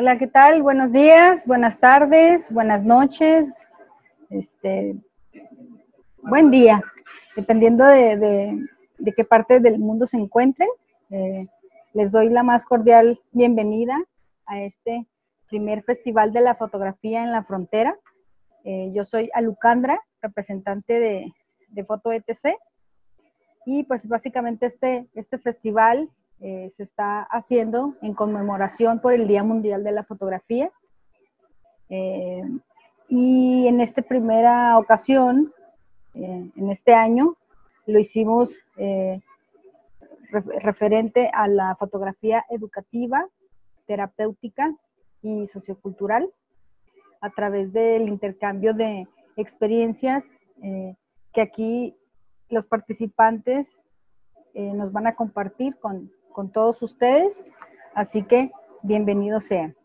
Hola, ¿qué tal? Buenos días, buenas tardes, buenas noches, buen día, dependiendo de qué parte del mundo se encuentren. Les doy la más cordial bienvenida a este primer Festival de la Fotografía en la Frontera. Yo soy Alucandra, representante de Foto ETC, y pues básicamente este festival se está haciendo en conmemoración por el Día Mundial de la Fotografía. Y en esta primera ocasión, en este año, lo hicimos referente a la fotografía educativa, terapéutica y sociocultural, a través del intercambio de experiencias que aquí los participantes nos van a compartir con todos ustedes, así que bienvenidos sean.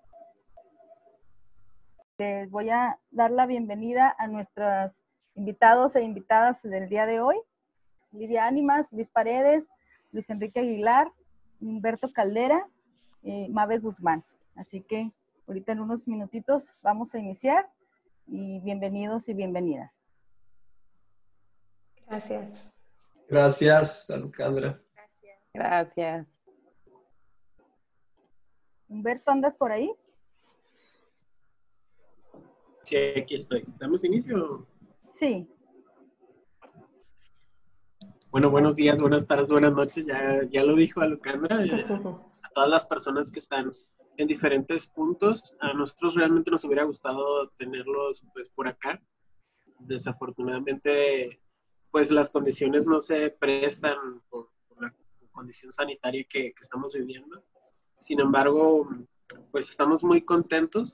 Les voy a dar la bienvenida a nuestros invitados e invitadas del día de hoy: Lidia Ánimas, Luis Paredes, Luis Enrique Aguilar, Humberto Caldera, Mabe Guzmán. Así que ahorita en unos minutitos vamos a iniciar, y bienvenidos y bienvenidas. Gracias. Gracias, Alejandra. Gracias. Humberto, ¿andas por ahí? Sí, aquí estoy. ¿Damos inicio? Sí. Bueno, buenos días, buenas tardes, buenas noches. Ya lo dijo Alejandra. A todas las personas que están en diferentes puntos, a nosotros realmente nos hubiera gustado tenerlos pues por acá. Desafortunadamente, pues las condiciones no se prestan por la condición sanitaria que estamos viviendo. Sin embargo, pues estamos muy contentos.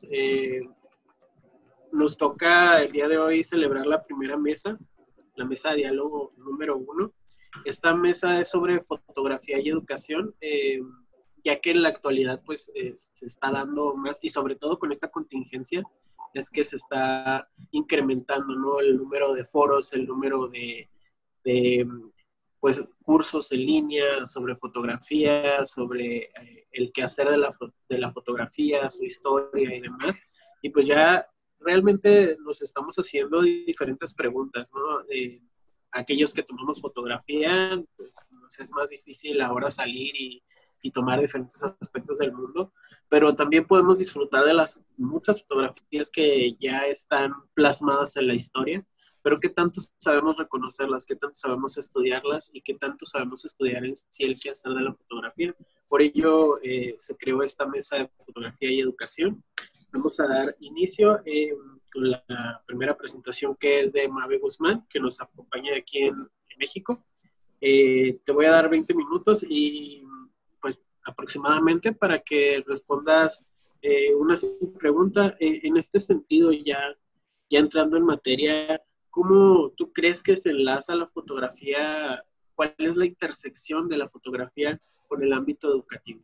Nos toca el día de hoy celebrar la primera mesa, la mesa de diálogo número 1. Esta mesa es sobre fotografía y educación, ya que en la actualidad pues se está dando más, y sobre todo con esta contingencia, es que se está incrementando, ¿no?, el número de foros, el número de pues cursos en línea sobre fotografía, sobre el quehacer de la fotografía, su historia y demás. Y pues ya realmente nos estamos haciendo diferentes preguntas, ¿no? Aquellos que tomamos fotografía, pues nos es más difícil ahora salir y tomar diferentes aspectos del mundo, pero también podemos disfrutar de las muchas fotografías que ya están plasmadas en la historia, pero qué tanto sabemos reconocerlas, qué tanto sabemos estudiarlas y qué tanto sabemos estudiar en sí el quehacer de la fotografía. Por ello se creó esta mesa de fotografía y educación. Vamos a dar inicio con la primera presentación, que es de Mabe Guzmán, que nos acompaña aquí en México. Te voy a dar 20 minutos y pues aproximadamente para que respondas una pregunta. En este sentido, ya entrando en materia, ¿cómo tú crees que se enlaza la fotografía? ¿Cuál es la intersección de la fotografía con el ámbito educativo?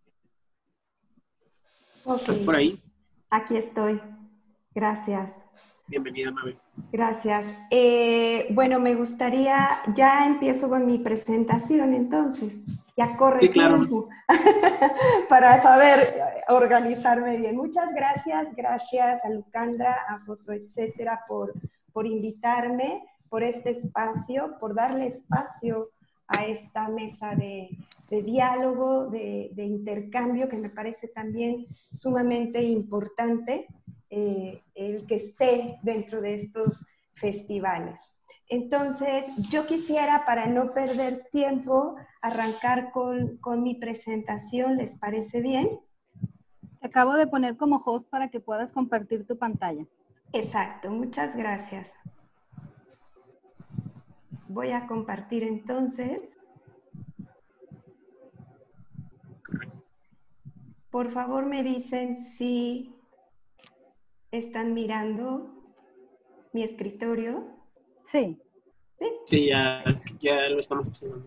¿Estás por ahí? Aquí estoy. Gracias. Bienvenida, Mabe. Gracias. Bueno, me gustaría, ya empiezo con mi presentación entonces. Ya corre sí, claro. tiempo para saber organizarme bien. Muchas gracias. Gracias a Lucandra, a Foto Etcétera por invitarme, por este espacio, por darle espacio a esta mesa de diálogo, de intercambio, que me parece también sumamente importante el que esté dentro de estos festivales. Entonces, yo quisiera, para no perder tiempo, arrancar con mi presentación. ¿Les parece bien? Te acabo de poner como host para que puedas compartir tu pantalla. Exacto, muchas gracias. Voy a compartir entonces. Por favor, me dicen si están mirando mi escritorio. Sí. Sí, sí, ya lo estamos observando.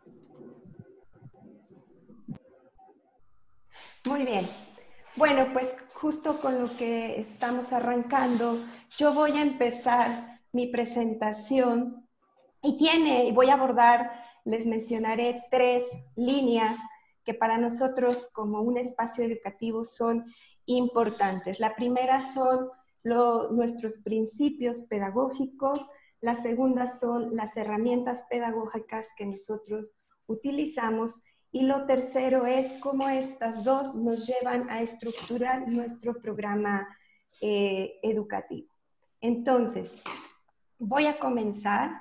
Muy bien. Bueno, pues justo con lo que estamos arrancando, yo voy a empezar mi presentación y voy a abordar, les mencionaré 3 líneas que para nosotros como un espacio educativo son importantes. La primera son nuestros principios pedagógicos, la segunda son las herramientas pedagógicas que nosotros utilizamos y lo tercero es cómo estas dos nos llevan a estructurar nuestro programa educativo. Entonces, voy a comenzar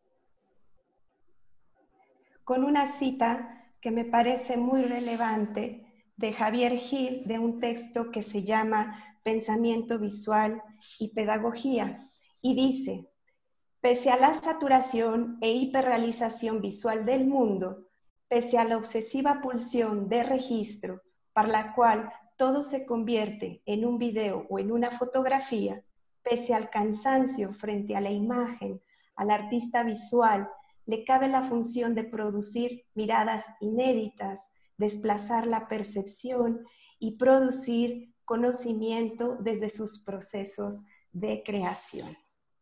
con una cita que me parece muy relevante de Javier Gil, de un texto que se llama Pensamiento Visual y Pedagogía, y dice: pese a la saturación e hiperrealización visual del mundo, pese a la obsesiva pulsión de registro para la cual todo se convierte en un video o en una fotografía, pese al cansancio frente a la imagen, al artista visual le cabe la función de producir miradas inéditas, desplazar la percepción y producir conocimiento desde sus procesos de creación.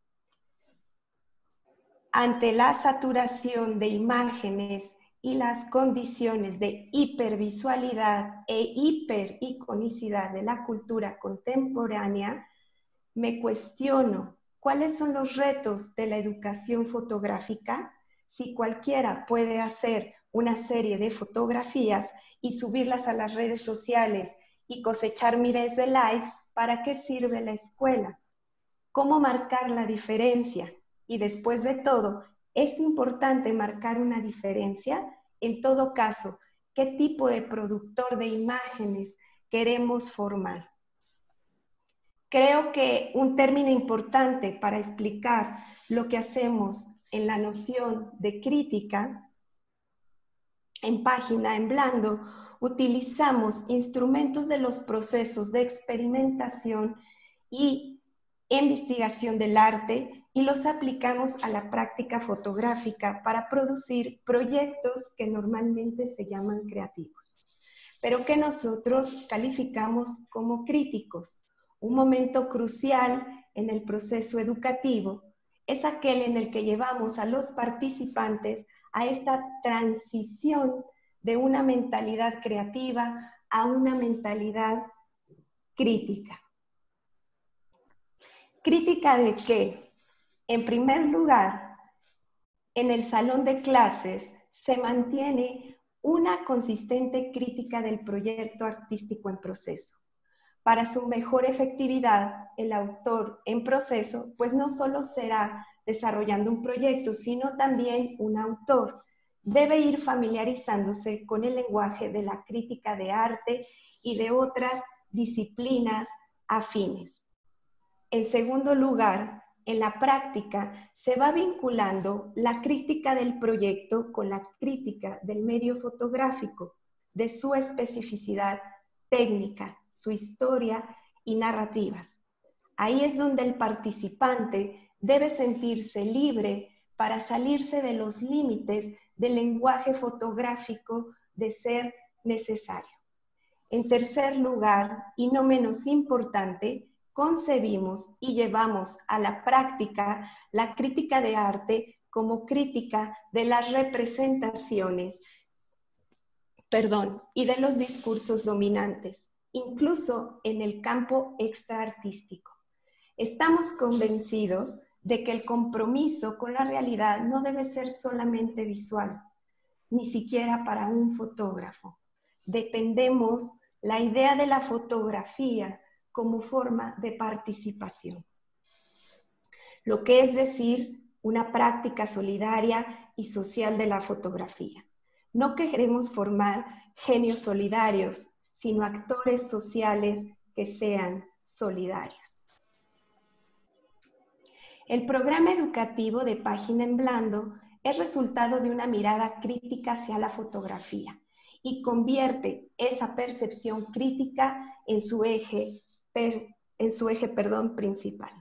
Ante la saturación de imágenes y las condiciones de hipervisualidad e hipericonicidad de la cultura contemporánea, me cuestiono cuáles son los retos de la educación fotográfica. Si cualquiera puede hacer una serie de fotografías y subirlas a las redes sociales y cosechar miles de likes, ¿para qué sirve la escuela? ¿Cómo marcar la diferencia? Y después de todo, ¿es importante marcar una diferencia? En todo caso, ¿qué tipo de productor de imágenes queremos formar? Creo que un término importante para explicar lo que hacemos en la noción de crítica, en Página en Blando, utilizamos instrumentos de los procesos de experimentación y investigación del arte y los aplicamos a la práctica fotográfica para producir proyectos que normalmente se llaman creativos, pero que nosotros calificamos como críticos. Un momento crucial en el proceso educativo es aquel en el que llevamos a los participantes a esta transición de una mentalidad creativa a una mentalidad crítica. ¿Crítica de qué? En primer lugar, en el salón de clases se mantiene una consistente crítica del proyecto artístico en proceso. Para su mejor efectividad, el autor en proceso, pues no solo será desarrollando un proyecto, sino también un autor. Debe ir familiarizándose con el lenguaje de la crítica de arte y de otras disciplinas afines. En segundo lugar, en la práctica se va vinculando la crítica del proyecto con la crítica del medio fotográfico, de su especificidad técnica, su historia y narrativas. Ahí es donde el participante debe sentirse libre para salirse de los límites del lenguaje fotográfico de ser necesario. En tercer lugar, y no menos importante, concebimos y llevamos a la práctica la crítica de arte como crítica de las representaciones, y de los discursos dominantes, incluso en el campo extraartístico. Estamos convencidos de que el compromiso con la realidad no debe ser solamente visual, ni siquiera para un fotógrafo. Dependemos la idea de la fotografía como forma de participación. Lo que es decir, una práctica solidaria y social de la fotografía. No queremos formar genios solidarios, sino actores sociales que sean solidarios. El programa educativo de Página en Blando es resultado de una mirada crítica hacia la fotografía y convierte esa percepción crítica en su eje principal.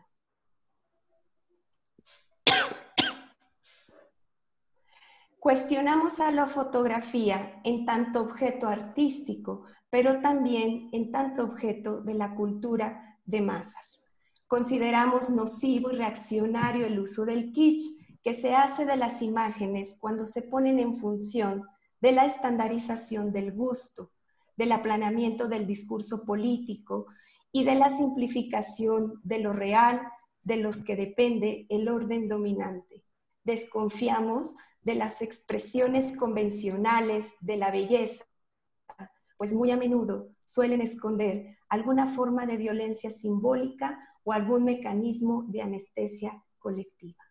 Cuestionamos a la fotografía en tanto objeto artístico, pero también en tanto objeto de la cultura de masas. Consideramos nocivo y reaccionario el uso del kitsch que se hace de las imágenes cuando se ponen en función de la estandarización del gusto, del aplanamiento del discurso político y de la simplificación de lo real, de los que depende el orden dominante. Desconfiamos de las expresiones convencionales de la belleza, pues muy a menudo suelen esconder alguna forma de violencia simbólica o algún mecanismo de anestesia colectiva.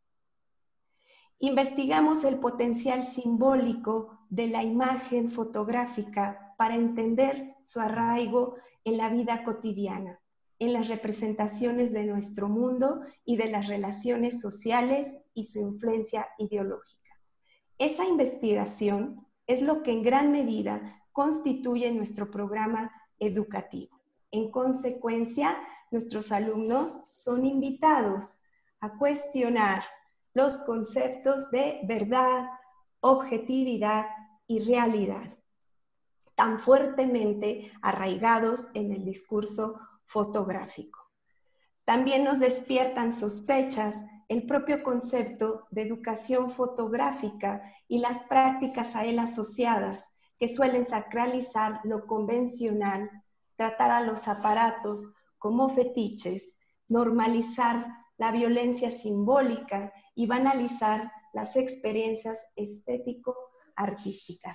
Investigamos el potencial simbólico de la imagen fotográfica para entender su arraigo en la vida cotidiana, en las representaciones de nuestro mundo y de las relaciones sociales y su influencia ideológica. Esa investigación es lo que en gran medida constituye nuestro programa educativo. En consecuencia, nuestros alumnos son invitados a cuestionar los conceptos de verdad, objetividad y realidad, tan fuertemente arraigados en el discurso fotográfico. También nos despiertan sospechas el propio concepto de educación fotográfica y las prácticas a él asociadas, que suelen sacralizar lo convencional, tratar a los aparatos como fetiches, normalizar la violencia simbólica y banalizar las experiencias estético-artísticas.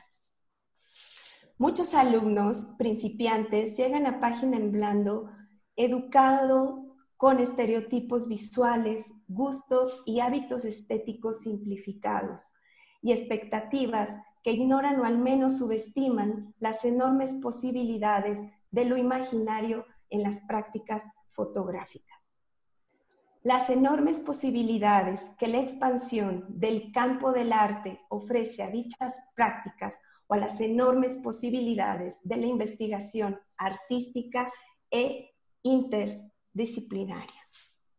Muchos alumnos principiantes llegan a Página en Blanco educados con estereotipos visuales, gustos y hábitos estéticos simplificados y expectativas que ignoran o al menos subestiman las enormes posibilidades de lo imaginario en las prácticas fotográficas. Las enormes posibilidades que la expansión del campo del arte ofrece a dichas prácticas o a las enormes posibilidades de la investigación artística e interdisciplinaria.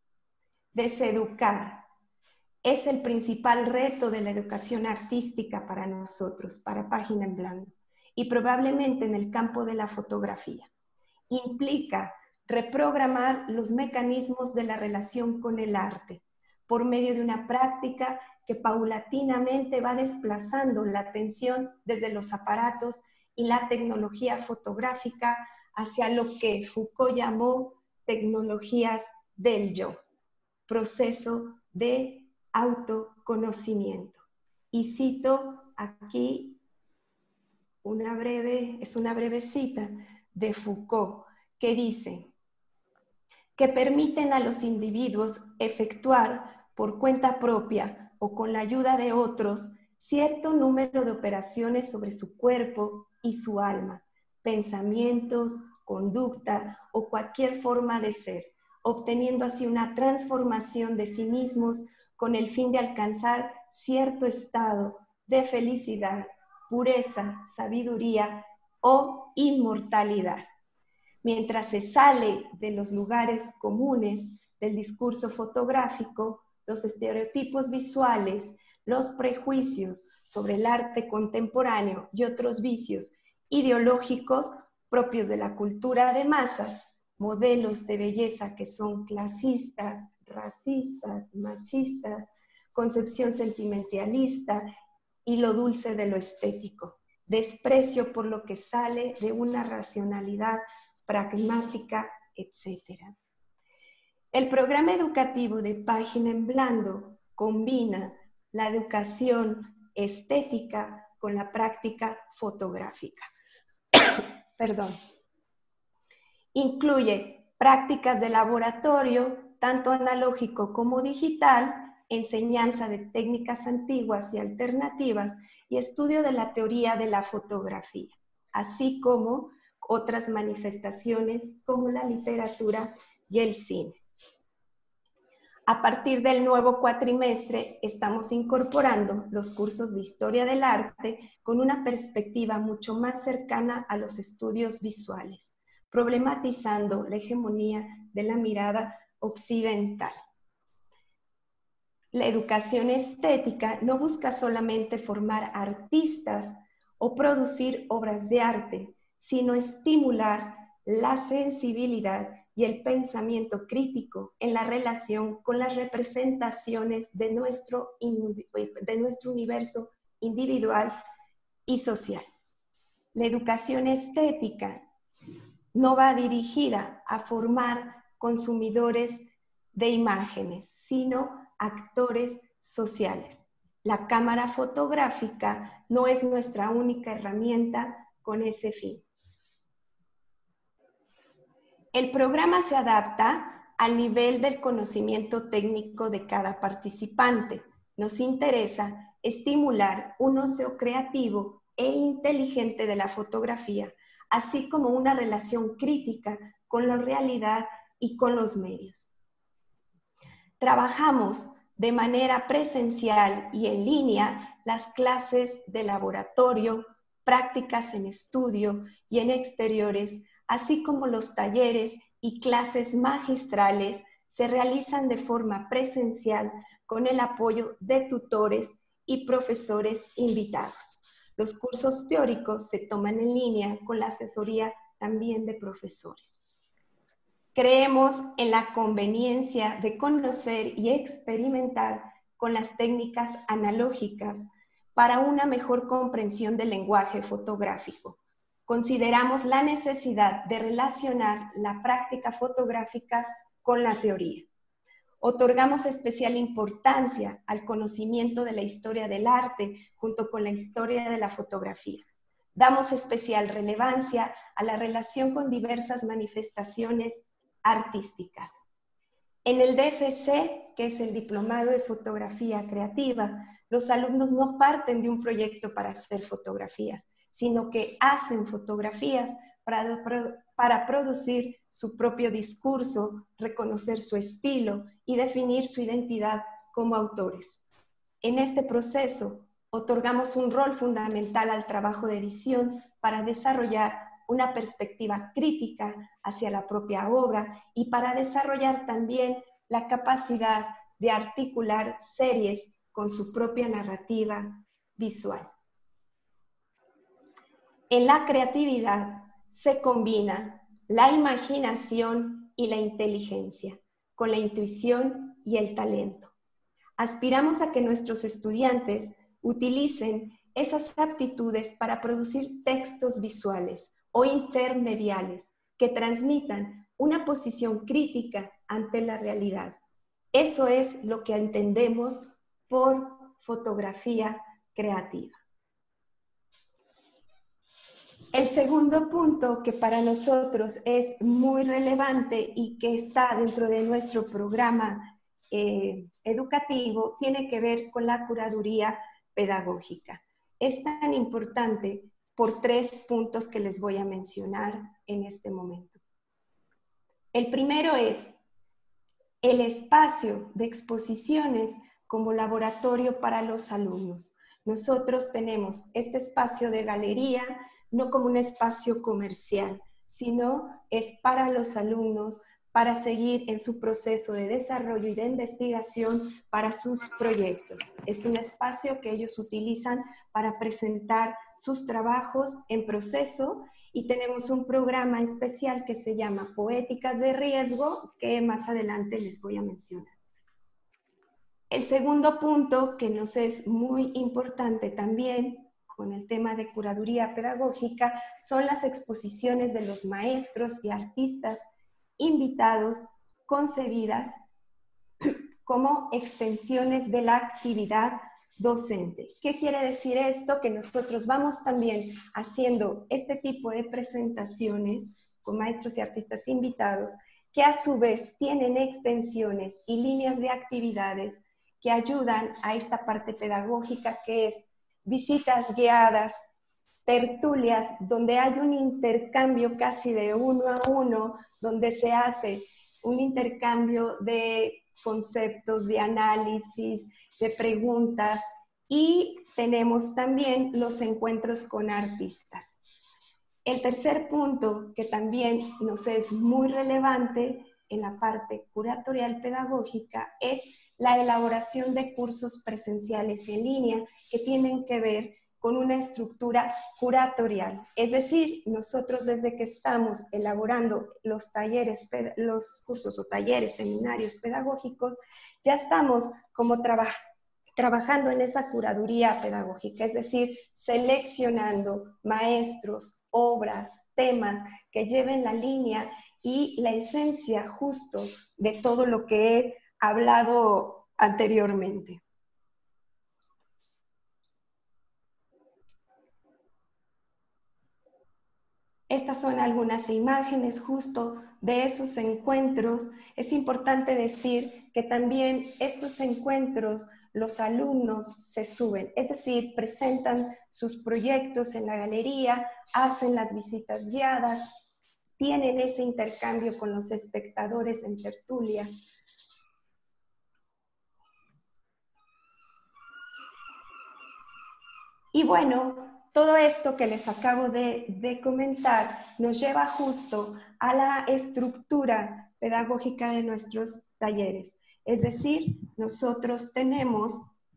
Deseducar es el principal reto de la educación artística para nosotros, para Página en Blanco, y probablemente en el campo de la fotografía. Implica reprogramar los mecanismos de la relación con el arte por medio de una práctica que paulatinamente va desplazando la atención desde los aparatos y la tecnología fotográfica hacia lo que Foucault llamó tecnologías del yo, proceso de autoconocimiento. Y cito aquí una breve cita de Foucault que dice que permiten a los individuos efectuar por cuenta propia o con la ayuda de otros cierto número de operaciones sobre su cuerpo y su alma, pensamientos, conducta o cualquier forma de ser, obteniendo así una transformación de sí mismos con el fin de alcanzar cierto estado de felicidad, pureza, sabiduría o inmortalidad. Mientras se sale de los lugares comunes del discurso fotográfico, los estereotipos visuales, los prejuicios sobre el arte contemporáneo y otros vicios ideológicos propios de la cultura de masas, modelos de belleza que son clasistas, racistas, machistas, concepción sentimentalista y lo dulce de lo estético, desprecio por lo que sale de una racionalidad pragmática, etc. El programa educativo de Página en Blanco combina la educación estética con la práctica fotográfica. Perdón. Incluye prácticas de laboratorio, tanto analógico como digital, enseñanza de técnicas antiguas y alternativas y estudio de la teoría de la fotografía, así como otras manifestaciones como la literatura y el cine. A partir del nuevo cuatrimestre estamos incorporando los cursos de Historia del Arte con una perspectiva mucho más cercana a los estudios visuales, problematizando la hegemonía de la mirada occidental. La educación estética no busca solamente formar artistas o producir obras de arte, sino estimular la sensibilidad y el pensamiento crítico en la relación con las representaciones de nuestro universo individual y social. La educación estética no va dirigida a formar consumidores de imágenes, sino actores sociales. La cámara fotográfica no es nuestra única herramienta con ese fin. El programa se adapta al nivel del conocimiento técnico de cada participante. Nos interesa estimular un uso creativo e inteligente de la fotografía, así como una relación crítica con la realidad y con los medios. Trabajamos de manera presencial y en línea las clases de laboratorio, prácticas en estudio y en exteriores, así como los talleres y clases magistrales se realizan de forma presencial con el apoyo de tutores y profesores invitados. Los cursos teóricos se toman en línea con la asesoría también de profesores. Creemos en la conveniencia de conocer y experimentar con las técnicas analógicas para una mejor comprensión del lenguaje fotográfico. Consideramos la necesidad de relacionar la práctica fotográfica con la teoría. Otorgamos especial importancia al conocimiento de la historia del arte junto con la historia de la fotografía. Damos especial relevancia a la relación con diversas manifestaciones artísticas. En el DFC, que es el Diplomado de Fotografía Creativa, los alumnos no parten de un proyecto para hacer fotografías, sino que hacen fotografías para producir su propio discurso, reconocer su estilo y definir su identidad como autores. En este proceso, otorgamos un rol fundamental al trabajo de edición para desarrollar una perspectiva crítica hacia la propia obra y para desarrollar también la capacidad de articular series con su propia narrativa visual. En la creatividad se combina la imaginación y la inteligencia, con la intuición y el talento. Aspiramos a que nuestros estudiantes utilicen esas aptitudes para producir textos visuales o intermediales que transmitan una posición crítica ante la realidad. Eso es lo que entendemos por fotografía creativa. El segundo punto que para nosotros es muy relevante y que está dentro de nuestro programa educativo tiene que ver con la curaduría pedagógica. Es tan importante por 3 puntos que les voy a mencionar en este momento. El primero es el espacio de exposiciones como laboratorio para los alumnos. Nosotros tenemos este espacio de galería no como un espacio comercial, sino es para los alumnos, para seguir en su proceso de desarrollo y de investigación para sus proyectos. Es un espacio que ellos utilizan para presentar sus trabajos en proceso y tenemos un programa especial que se llama Poéticas de Riesgo, que más adelante les voy a mencionar. El segundo punto que nos es muy importante también con el tema de curaduría pedagógica son las exposiciones de los maestros y artistas invitados concebidas como extensiones de la actividad docente. ¿Qué quiere decir esto? Que nosotros vamos también haciendo este tipo de presentaciones con maestros y artistas invitados que a su vez tienen extensiones y líneas de actividades que ayudan a esta parte pedagógica que es visitas guiadas, tertulias, donde hay un intercambio casi de 1 a 1, donde se hace un intercambio de conceptos, de análisis, de preguntas, y tenemos también los encuentros con artistas. El tercer punto, que también nos es muy relevante en la parte curatorial pedagógica, es la elaboración de cursos presenciales en línea que tienen que ver con una estructura curatorial. Es decir, nosotros desde que estamos elaborando los talleres, los cursos o talleres, seminarios pedagógicos, ya estamos como trabajando en esa curaduría pedagógica, es decir, seleccionando maestros, obras, temas que lleven la línea y la esencia justo de todo lo que he hablado anteriormente. Estas son algunas imágenes justo de esos encuentros. Es importante decir que también estos encuentros los alumnos se suben, es decir, presentan sus proyectos en la galería, hacen las visitas guiadas, tienen ese intercambio con los espectadores en tertulias. Y bueno, todo esto que les acabo de comentar nos lleva justo a la estructura pedagógica de nuestros talleres. Es decir, nosotros tenemos,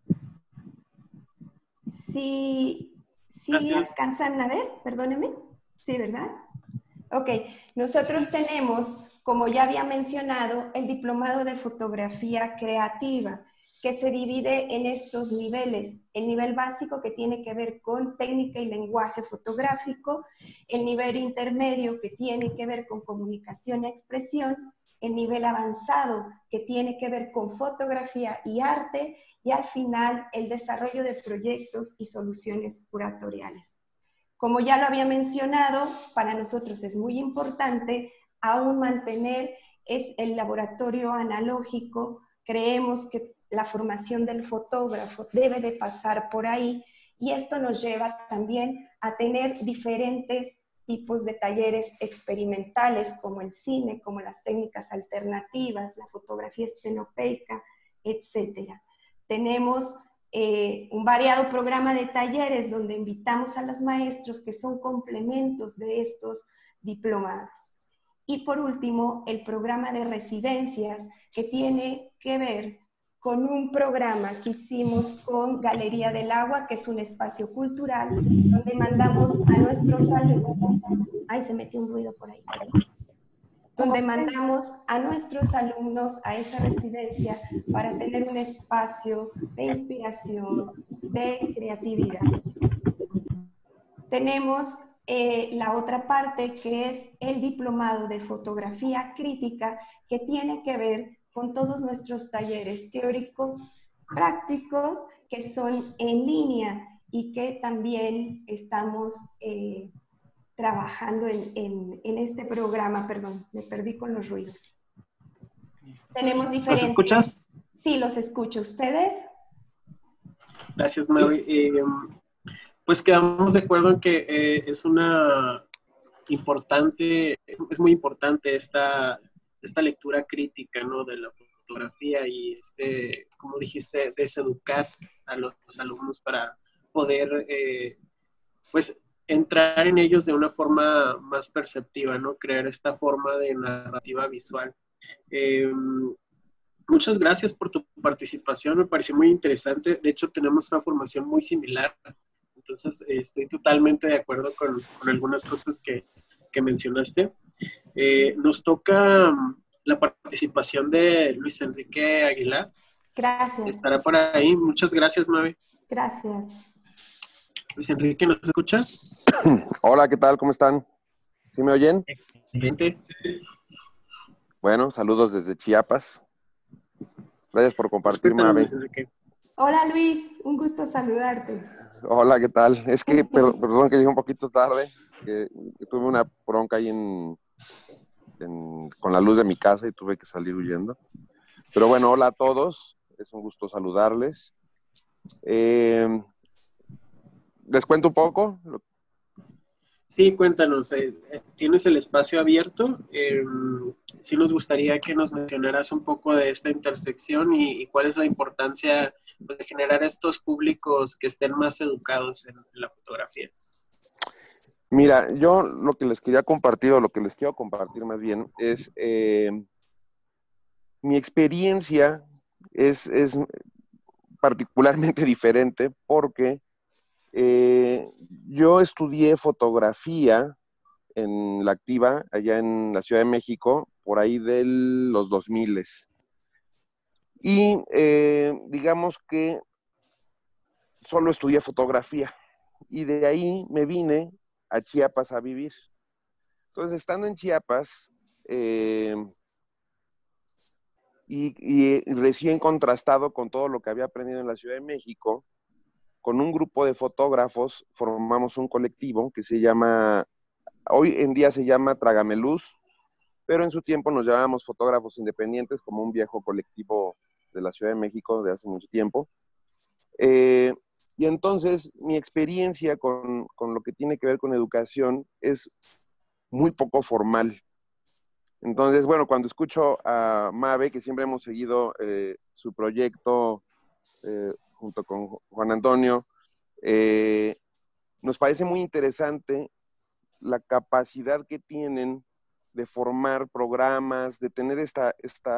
si alcanzan a ver, perdónenme, sí, ¿verdad? Ok, nosotros tenemos, como ya había mencionado, el diplomado de fotografía creativa, que se divide en estos niveles. El nivel básico, que tiene que ver con técnica y lenguaje fotográfico, el nivel intermedio, que tiene que ver con comunicación y expresión, el nivel avanzado, que tiene que ver con fotografía y arte, y al final el desarrollo de proyectos y soluciones curatoriales. Como ya lo había mencionado, para nosotros es muy importante aún mantener el laboratorio analógico. Creemos que la formación del fotógrafo debe de pasar por ahí, y esto nos lleva también a tener diferentes tipos de talleres experimentales, como el cine, como las técnicas alternativas, la fotografía estenopeica, etc. Tenemos un variado programa de talleres donde invitamos a los maestros, que son complementos de estos diplomados. Y por último, el programa de residencias, que tiene que ver con un programa que hicimos con Galería del Agua, que es un espacio cultural, donde mandamos a nuestros alumnos. Ay, se metió un ruido por ahí. Donde mandamos a nuestros alumnos a esa residencia para tener un espacio de inspiración, de creatividad. Tenemos la otra parte, que es el diplomado de fotografía crítica, que tiene que ver con todos nuestros talleres teóricos, prácticos, que son en línea y que también estamos trabajando en este programa. Perdón, me perdí con los ruidos. Tenemos diferentes... ¿Los escuchas? Sí, los escucho. ¿Ustedes? Gracias, Mary. Pues quedamos de acuerdo en que es muy importante esta lectura crítica, ¿no?, de la fotografía y como dijiste, deseducar a los alumnos para poder, pues, entrar en ellos de una forma más perceptiva, ¿no?, crear esta forma de narrativa visual. Muchas gracias por tu participación, me pareció muy interesante. De hecho, tenemos una formación muy similar. Entonces, estoy totalmente de acuerdo con algunas cosas que mencionaste. Nos toca la participación de Luis Enrique Aguilar. Gracias. Estará por ahí. Muchas gracias, Mabe. Gracias. Luis Enrique, ¿nos escucha? Hola, ¿qué tal? ¿Cómo están? ¿Sí me oyen? Excelente. Bueno, saludos desde Chiapas. Gracias por compartir, Mabe. Hola, Luis. Un gusto saludarte. Hola, ¿qué tal? Es que, perdón que llegué un poquito tarde, que tuve una bronca ahí con la luz de mi casa y tuve que salir huyendo. Pero bueno, hola a todos. Es un gusto saludarles. ¿Les cuento un poco? Sí, cuéntanos. ¿Tienes el espacio abierto? Sí nos gustaría que nos mencionaras un poco de esta intersección y cuál es la importancia, pues, de generar estos públicos que estén más educados en la fotografía. Mira, yo lo que les quería compartir, o lo que les quiero compartir más bien, es mi experiencia es particularmente diferente porque yo estudié fotografía en la Activa, allá en la Ciudad de México, por ahí de los 2000. Y digamos que solo estudié fotografía y de ahí me vine a Chiapas a vivir. Entonces, estando en Chiapas, y recién contrastado con todo lo que había aprendido en la Ciudad de México, con un grupo de fotógrafos formamos un colectivo que se llama, hoy en día se llama Trágame Luz, pero en su tiempo nos llamábamos Fotógrafos Independientes, como un viejo colectivo de la Ciudad de México de hace mucho tiempo. Y entonces mi experiencia con lo que tiene que ver con educación es muy poco formal. Entonces, bueno, cuando escucho a Mabe, que siempre hemos seguido su proyecto junto con Juan Antonio, nos parece muy interesante la capacidad que tienen de formar programas, de tener esta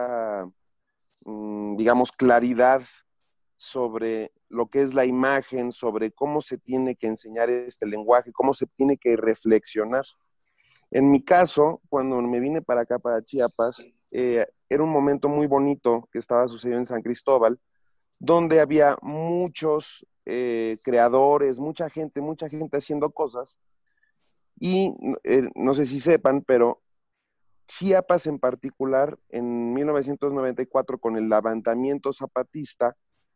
digamos, claridad sobre lo que es la imagen, sobre cómo se tiene que enseñar este lenguaje, cómo se tiene que reflexionar. En mi caso, cuando me vine para acá, para Chiapas, era un momento muy bonito que estaba sucediendo en San Cristóbal, donde había muchos creadores, mucha gente haciendo cosas. Y no sé si sepan, pero Chiapas en particular, en 1994, con el levantamiento zapatista,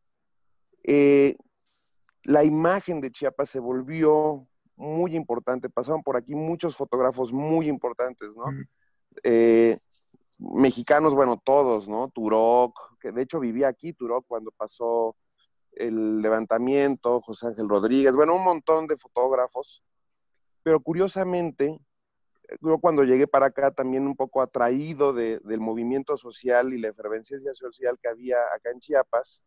la imagen de Chiapas se volvió muy importante. Pasaron por aquí muchos fotógrafos muy importantes, ¿no? Mexicanos, bueno, todos, ¿no? Turok, que de hecho vivía aquí Turok cuando pasó el levantamiento, José Ángel Rodríguez, bueno, un montón de fotógrafos. Pero curiosamente, yo cuando llegué para acá también un poco atraído del movimiento social y la efervescencia social que había acá en Chiapas,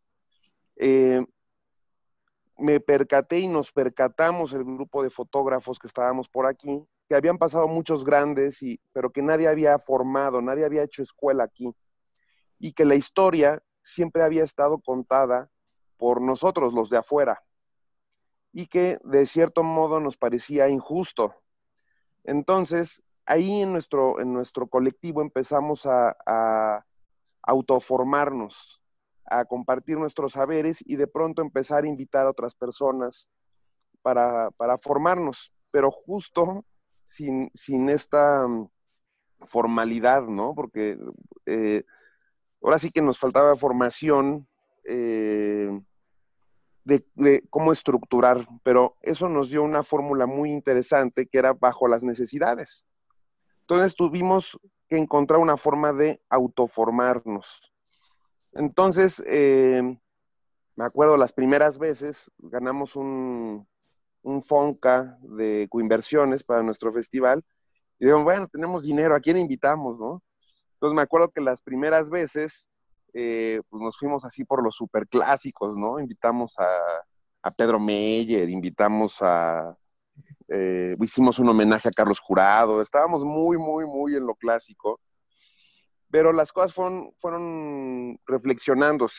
me percaté y nos percatamos el grupo de fotógrafos que estábamos por aquí, que habían pasado muchos grandes, pero que nadie había formado, nadie había hecho escuela aquí, y que la historia siempre había estado contada por nosotros, los de afuera, y que de cierto modo nos parecía injusto. Entonces, ahí en nuestro colectivo empezamos a autoformarnos, a compartir nuestros saberes y de pronto empezar a invitar a otras personas para formarnos, pero justo sin esta formalidad, ¿no? Porque ahora sí que nos faltaba formación de cómo estructurar, pero eso nos dio una fórmula muy interesante que era bajo las necesidades. Entonces tuvimos que encontrar una forma de autoformarnos. Entonces, me acuerdo las primeras veces, ganamos un Fonca de Coinversiones para nuestro festival, y digo, bueno, tenemos dinero, ¿a quién invitamos, no? Entonces me acuerdo que las primeras veces, pues nos fuimos así por los superclásicos, ¿no? Invitamos a Pedro Meyer, hicimos un homenaje a Carlos Jurado, estábamos muy en lo clásico, pero las cosas fueron reflexionándose.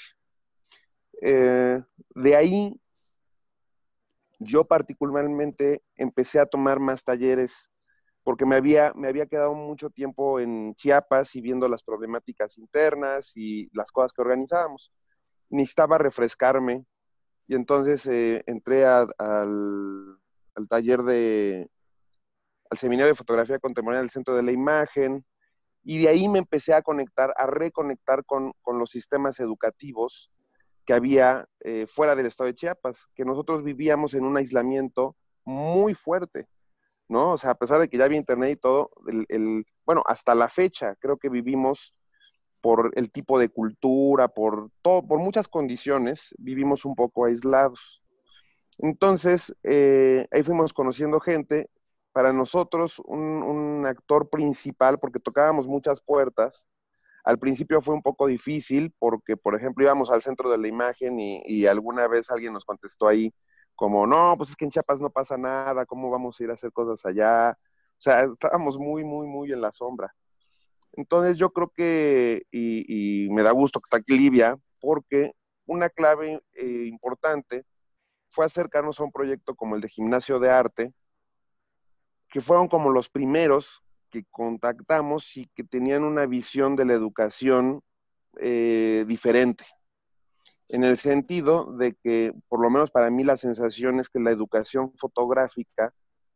De ahí, yo particularmente empecé a tomar más talleres porque me había quedado mucho tiempo en Chiapas y viendo las problemáticas internas y las cosas que organizábamos. Necesitaba refrescarme y entonces entré al taller al seminario de fotografía contemporánea del Centro de la Imagen, y de ahí me empecé a reconectar con los sistemas educativos que había fuera del estado de Chiapas, que nosotros vivíamos en un aislamiento muy fuerte, ¿no? O sea, a pesar de que ya había internet y todo, bueno, hasta la fecha creo que vivimos por el tipo de cultura, por muchas condiciones, vivimos un poco aislados. Entonces, ahí fuimos conociendo gente. Para nosotros, un actor principal, porque tocábamos muchas puertas. Al principio fue un poco difícil porque, por ejemplo, íbamos al Centro de la Imagen y alguna vez alguien nos contestó ahí como, no, pues es que en Chiapas no pasa nada, ¿cómo vamos a ir a hacer cosas allá? O sea, estábamos muy en la sombra. Entonces yo creo que, y me da gusto que está aquí Livia, porque una clave importante fue acercarnos a un proyecto como el de Gimnasio de Arte, que fueron como los primeros que contactamos y que tenían una visión de la educación diferente. en el sentido de que, por lo menos para mí, la sensación es que la educación fotográfica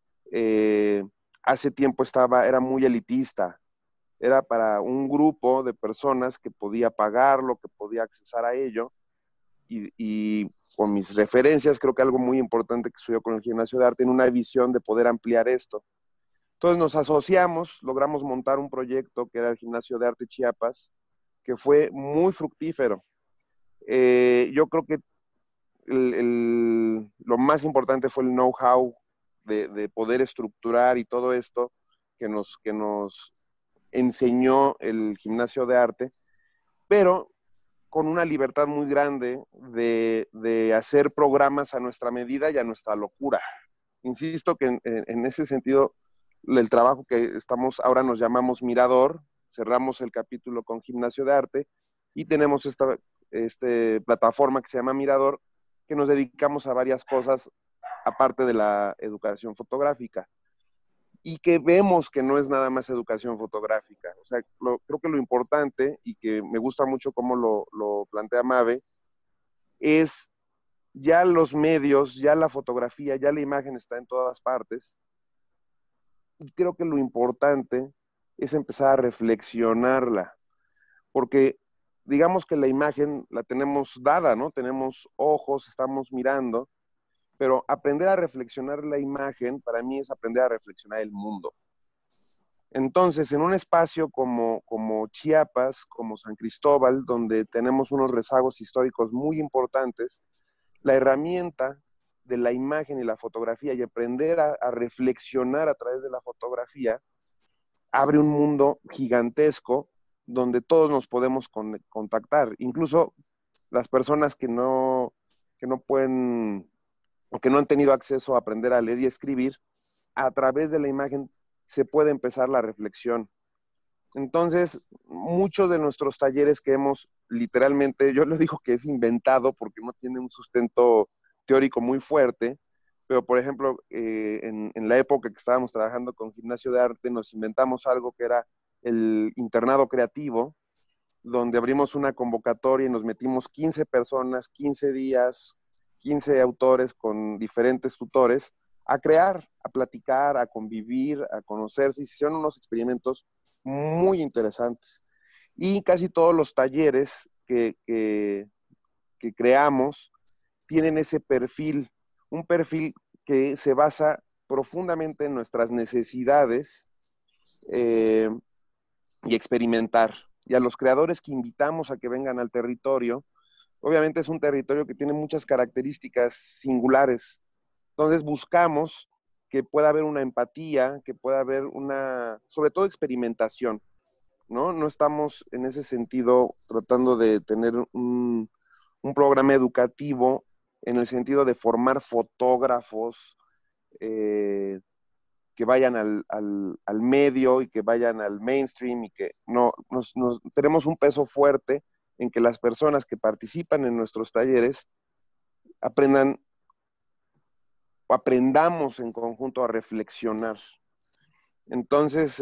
hace tiempo era muy elitista, era para un grupo de personas que podía pagarlo, que podía accesar a ello, y con mis referencias, creo que algo muy importante que sucedió con el Gimnasio de Arte, en una visión de poder ampliar esto. Entonces nos asociamos, logramos montar un proyecto que era el Gimnasio de Arte Chiapas, que fue muy fructífero. Yo creo que lo más importante fue el know-how de poder estructurar y todo esto que nos enseñó el Gimnasio de Arte, pero con una libertad muy grande de hacer programas a nuestra medida y a nuestra locura. Insisto que en ese sentido, el trabajo que ahora nos llamamos Mirador, cerramos el capítulo con Gimnasio de Arte y tenemos esta plataforma que se llama Mirador, que nos dedicamos a varias cosas aparte de la educación fotográfica y que vemos que no es nada más educación fotográfica. O sea, creo que lo importante y que me gusta mucho cómo lo plantea Mabe es ya los medios, ya la fotografía, ya la imagen está en todas partes y creo que lo importante es empezar a reflexionarla, porque digamos que la imagen la tenemos dada, ¿no? Tenemos ojos, estamos mirando, pero aprender a reflexionar la imagen para mí es aprender a reflexionar el mundo. Entonces, en un espacio como Chiapas, como San Cristóbal, donde tenemos unos rezagos históricos muy importantes, la herramienta de la imagen y la fotografía y aprender a reflexionar a través de la fotografía abre un mundo gigantesco donde todos nos podemos contactar, incluso las personas que no pueden o que no han tenido acceso a aprender a leer y escribir, a través de la imagen se puede empezar la reflexión. Entonces, muchos de nuestros talleres que hemos literalmente, yo les digo que es inventado porque no tiene un sustento teórico muy fuerte, pero por ejemplo, en la época que estábamos trabajando con Gimnasio de Arte, nos inventamos algo que era el internado creativo, donde abrimos una convocatoria y nos metimos 15 personas, 15 días, 15 autores con diferentes tutores a crear, a platicar, a convivir, a conocerse, y se hicieron unos experimentos muy interesantes. Y casi todos los talleres que creamos tienen ese perfil, un perfil que se basa profundamente en nuestras necesidades y experimentar. Y a los creadores que invitamos a que vengan al territorio, obviamente es un territorio que tiene muchas características singulares. Entonces buscamos que pueda haber una empatía, que pueda haber sobre todo experimentación, ¿no? No estamos en ese sentido tratando de tener un programa educativo en el sentido de formar fotógrafos que vayan al medio y que vayan al mainstream y que no, tenemos un peso fuerte en que las personas que participan en nuestros talleres aprendamos en conjunto a reflexionar. Entonces,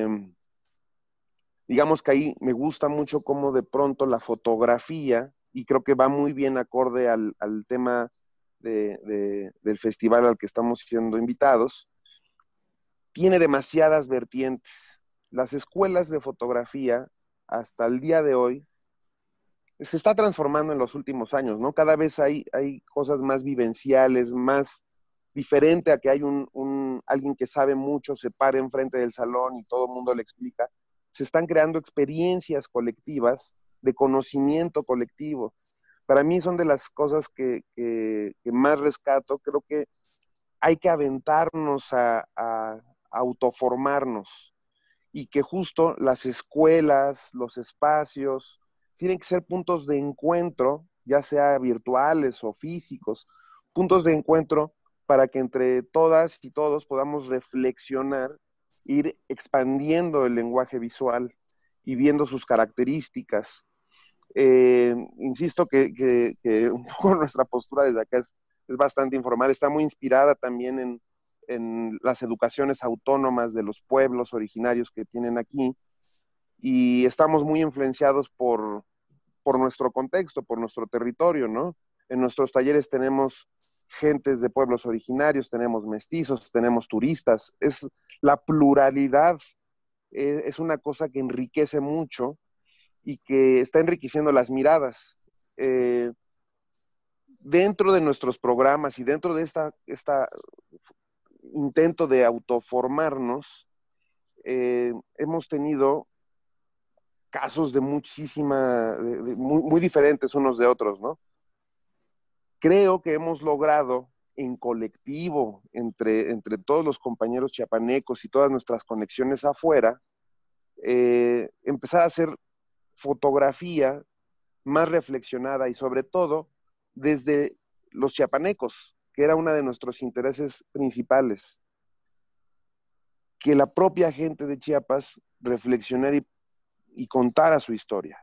digamos que ahí me gusta mucho cómo de pronto la fotografía, y creo que va muy bien acorde al tema del festival al que estamos siendo invitados, tiene demasiadas vertientes. Las escuelas de fotografía, hasta el día de hoy, se está transformando en los últimos años, ¿no? Cada vez hay cosas más vivenciales, más diferente a que hay alguien que sabe mucho, se para enfrente del salón y todo el mundo le explica. Se están creando experiencias colectivas de conocimiento colectivo. Para mí son de las cosas que más rescato. Creo que hay que aventarnos a autoformarnos y que justo las escuelas, los espacios, tienen que ser puntos de encuentro, ya sea virtuales o físicos, puntos de encuentro para que entre todas y todos podamos reflexionar, ir expandiendo el lenguaje visual y viendo sus características. Insisto que un poco nuestra postura desde acá es bastante informal, está muy inspirada también en las educaciones autónomas de los pueblos originarios que tienen aquí, y estamos muy influenciados por por nuestro contexto, por nuestro territorio, ¿no? En nuestros talleres tenemos gentes de pueblos originarios, tenemos mestizos, tenemos turistas. Es la pluralidad, es una cosa que enriquece mucho y que está enriqueciendo las miradas. Dentro de nuestros programas y dentro de esta intento de autoformarnos, hemos tenido casos de muy diferentes unos de otros, ¿no? Creo que hemos logrado en colectivo, entre todos los compañeros chiapanecos y todas nuestras conexiones afuera, empezar a hacer fotografía más reflexionada y sobre todo desde los chiapanecos, que era uno de nuestros intereses principales, que la propia gente de Chiapas reflexionara y contara su historia.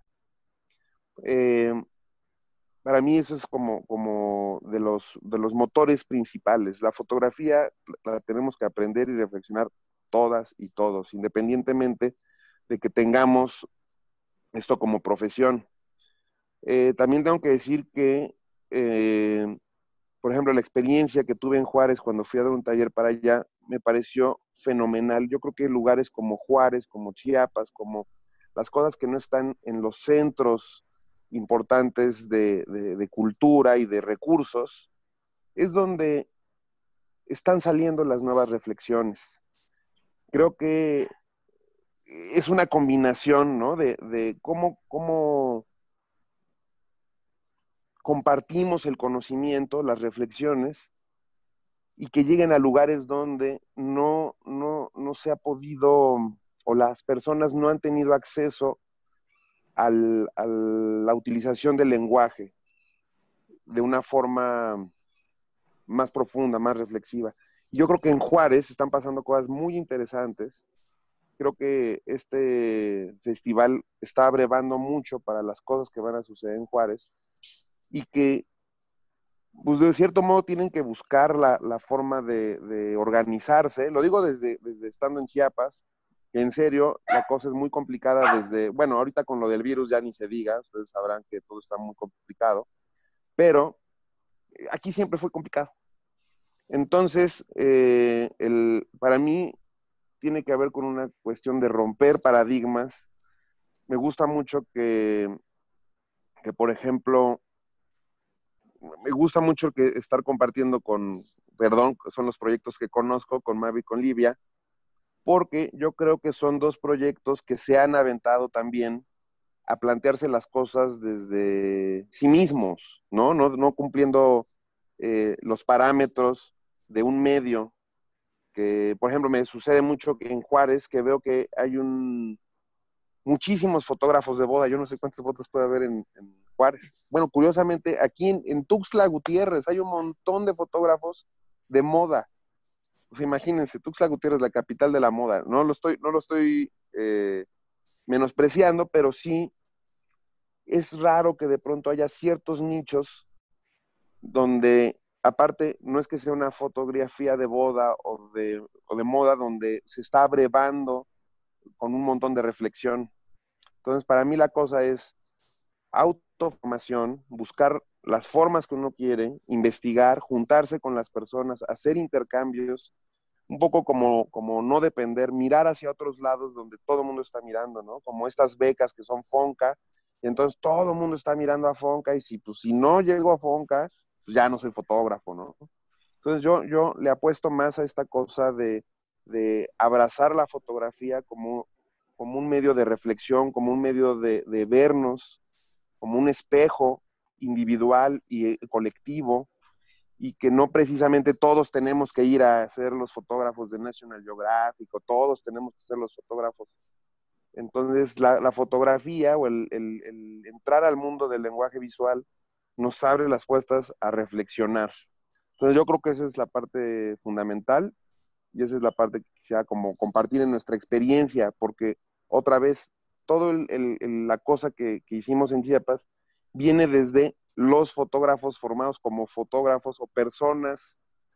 Para mí eso es como de los motores principales. La fotografía la tenemos que aprender y reflexionar todas y todos, independientemente de que tengamos esto como profesión. También tengo que decir que, por ejemplo, la experiencia que tuve en Juárez cuando fui a dar un taller para allá, me pareció fenomenal. Yo creo que lugares como Juárez, como Chiapas, como las cosas que no están en los centros importantes de cultura y de recursos, es donde están saliendo las nuevas reflexiones. Creo que es una combinación, ¿no? de cómo compartimos el conocimiento, las reflexiones, y que lleguen a lugares donde no se ha podido, o las personas no han tenido acceso a la utilización del lenguaje de una forma más profunda, más reflexiva. Yo creo que en Juárez están pasando cosas muy interesantes. Creo que este festival está abrevando mucho para las cosas que van a suceder en Juárez y que, pues de cierto modo, tienen que buscar la forma de organizarse. Lo digo desde estando en Chiapas, que en serio la cosa es muy complicada bueno, ahorita con lo del virus ya ni se diga, ustedes sabrán que todo está muy complicado, pero aquí siempre fue complicado. Entonces, para mí tiene que ver con una cuestión de romper paradigmas. Me gusta mucho que por ejemplo, me gusta mucho estar compartiendo son los proyectos que conozco, con Mavi y con Livia, porque yo creo que son dos proyectos que se han aventado también a plantearse las cosas desde sí mismos, ¿no? No cumpliendo los parámetros de un medio, que, por ejemplo, me sucede mucho en Juárez, que veo que hay muchísimos fotógrafos de boda. Yo no sé cuántas fotos puede haber en Juárez. Bueno, curiosamente, aquí en Tuxtla Gutiérrez hay un montón de fotógrafos de moda. Pues imagínense, Tuxtla Gutiérrez, la capital de la moda. No lo estoy menospreciando, pero sí es raro que de pronto haya ciertos nichos donde, aparte, no es que sea una fotografía de boda o de moda, donde se está abrevando con un montón de reflexión. Entonces, para mí la cosa es autoformación, buscar las formas que uno quiere, investigar, juntarse con las personas, hacer intercambios, un poco como no depender, mirar hacia otros lados donde todo el mundo está mirando, ¿no? Como estas becas que son Fonca, y entonces todo el mundo está mirando a Fonca, y si no llego a Fonca, pues ya no soy fotógrafo, ¿no? Entonces yo le apuesto más a esta cosa de abrazar la fotografía como un medio de reflexión, como un medio de vernos, como un espejo individual y colectivo, y que no precisamente todos tenemos que ir a ser los fotógrafos de National Geographic, o todos tenemos que ser los fotógrafos. Entonces la fotografía o el entrar al mundo del lenguaje visual nos abre las puertas a reflexionar. Entonces yo creo que esa es la parte fundamental, y esa es la parte que quisiera como compartir en nuestra experiencia, porque otra vez, toda la cosa que hicimos en Chiapas viene desde los fotógrafos formados como fotógrafos o personas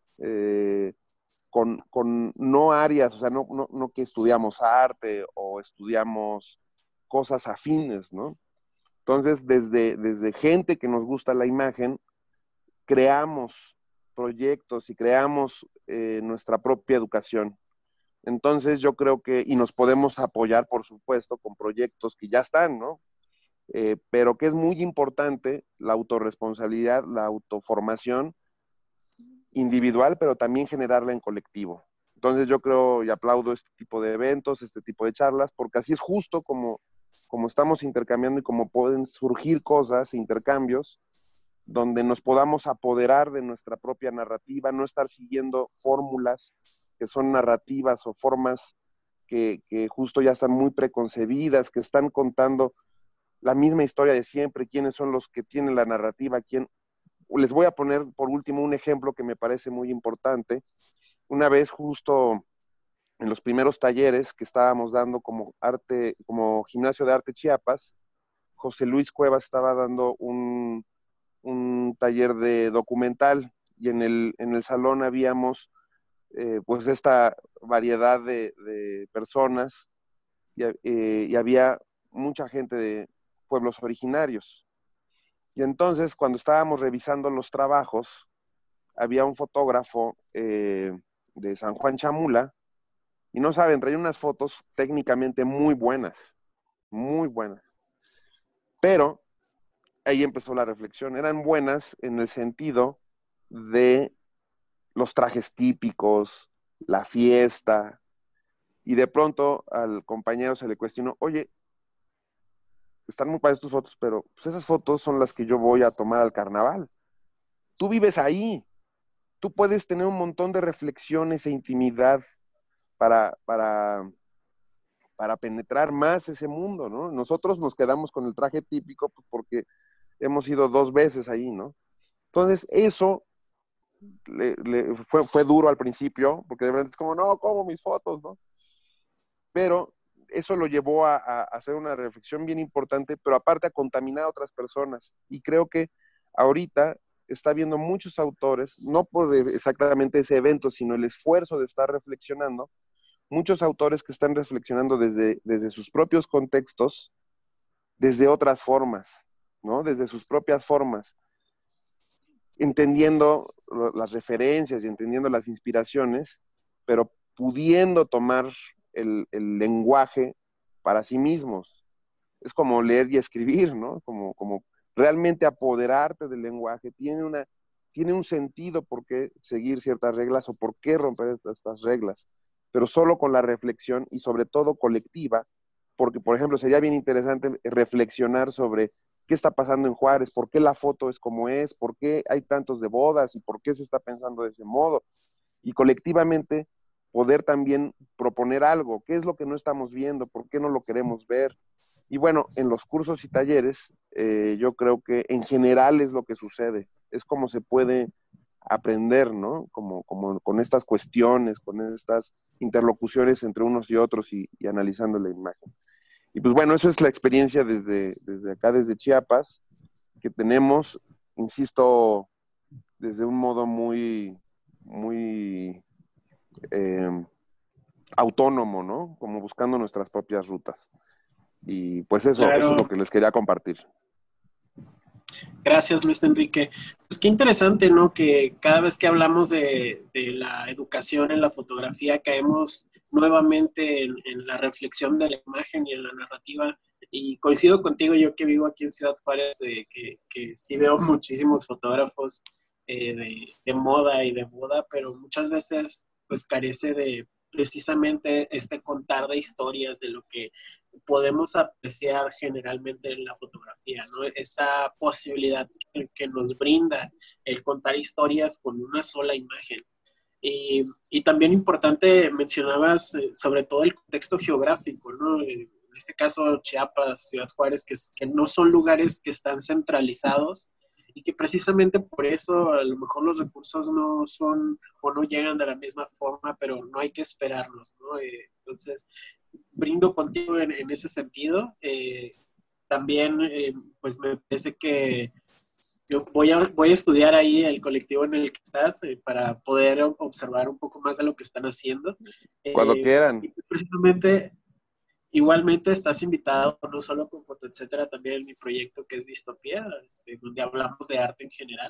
con no áreas, o sea, no que estudiamos arte o estudiamos cosas afines, ¿no? Entonces, desde gente que nos gusta la imagen, creamos proyectos y creamos nuestra propia educación. Entonces, yo creo que, y nos podemos apoyar, por supuesto, con proyectos que ya están, ¿no? Pero que es muy importante la autorresponsabilidad, la autoformación individual, pero también generarla en colectivo. Entonces yo creo y aplaudo este tipo de eventos, este tipo de charlas, porque así es justo como estamos intercambiando y como pueden surgir cosas, intercambios, donde nos podamos apoderar de nuestra propia narrativa, no estar siguiendo fórmulas que son narrativas o formas que justo ya están muy preconcebidas, que están contando la misma historia de siempre, quiénes son los que tienen la narrativa, quién. Les voy a poner por último un ejemplo que me parece muy importante. Una vez justo en los primeros talleres que estábamos dando como Gimnasio de Arte Chiapas, José Luis Cuevas estaba dando un taller de documental y en el salón habíamos pues esta variedad de personas y había mucha gente de pueblos originarios. Y entonces, cuando estábamos revisando los trabajos, había un fotógrafo de San Juan Chamula, y no saben, traía unas fotos técnicamente muy buenas, pero ahí empezó la reflexión. Eran buenas en el sentido de los trajes típicos, la fiesta, y de pronto al compañero se le cuestionó, oye, están muy padres tus fotos, pero pues esas fotos son las que yo voy a tomar al carnaval. Tú vives ahí, tú puedes tener un montón de reflexiones e intimidad para penetrar más ese mundo, ¿no? Nosotros nos quedamos con el traje típico pues, porque hemos ido 2 veces ahí, ¿no? Entonces, eso fue duro al principio, porque de verdad es como, no, ¿cómo mis fotos, no? Pero eso lo llevó a hacer una reflexión bien importante, pero aparte a contaminar a otras personas. Y creo que ahorita está habiendo muchos autores, no por exactamente ese evento, sino el esfuerzo de estar reflexionando, muchos autores que están reflexionando desde sus propios contextos, desde otras formas, ¿no? Desde sus propias formas, entendiendo las referencias y entendiendo las inspiraciones, pero pudiendo tomar el lenguaje para sí mismos. Es como leer y escribir, ¿no? Como realmente apoderarte del lenguaje. Tiene un sentido por qué seguir ciertas reglas o por qué romper estas reglas, pero solo con la reflexión y sobre todo colectiva, porque, por ejemplo, sería bien interesante reflexionar sobre qué está pasando en Juárez, por qué la foto es como es, por qué hay tantos de bodas y por qué se está pensando de ese modo. Y colectivamente poder también proponer algo, qué es lo que no estamos viendo, por qué no lo queremos ver. Y bueno, en los cursos y talleres, yo creo que en general es lo que sucede, es como se puede aprender, ¿no? Como con estas cuestiones, con estas interlocuciones entre unos y otros y analizando la imagen. Y pues bueno, eso es la experiencia desde acá, desde Chiapas, que tenemos, insisto, desde un modo muy autónomo, ¿no? Como buscando nuestras propias rutas. Y pues eso es lo que les quería compartir. Gracias, Luis Enrique. Pues qué interesante, ¿no? Que cada vez que hablamos de la educación en la fotografía, caemos nuevamente en la reflexión de la imagen y en la narrativa. Y coincido contigo, yo que vivo aquí en Ciudad Juárez, que sí veo muchísimos fotógrafos de moda y de moda, pero muchas veces pues carece de precisamente este contar de historias de lo que podemos apreciar generalmente en la fotografía, ¿no? Esta posibilidad que nos brinda el contar historias con una sola imagen. Y también importante, mencionabas sobre todo el contexto geográfico, ¿no? En este caso Chiapas, Ciudad Juárez, que no son lugares que están centralizados y que precisamente por eso a lo mejor los recursos no son o no llegan de la misma forma, pero no hay que esperarlos, ¿no? Entonces, brindo contigo en ese sentido. También, pues me parece que yo voy a estudiar ahí el colectivo en el que estás para poder observar un poco más de lo que están haciendo. Cuando quieran. Precisamente, Igualmente estás invitado no solo con Foto Etcétera, también en mi proyecto que es Distopía, donde hablamos de arte en general.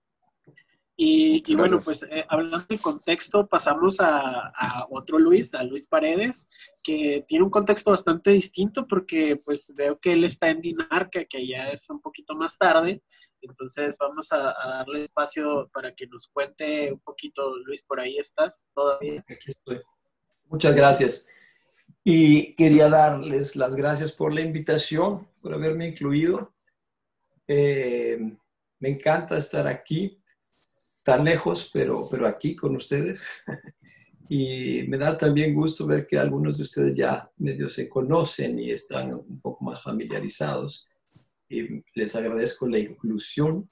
Y bueno, pues hablando de contexto, pasamos a otro Luis, a Luis Paredes, que tiene un contexto bastante distinto porque pues veo que él está en Dinamarca, que ya es un poquito más tarde. Entonces vamos a darle espacio para que nos cuente un poquito. Luis, ¿por ahí estás todavía? Aquí estoy. Muchas gracias. Y quería darles las gracias por la invitación, por haberme incluido. Me encanta estar aquí, tan lejos, pero aquí con ustedes. Y me da también gusto ver que algunos de ustedes ya medio se conocen y están un poco más familiarizados. Y les agradezco la inclusión.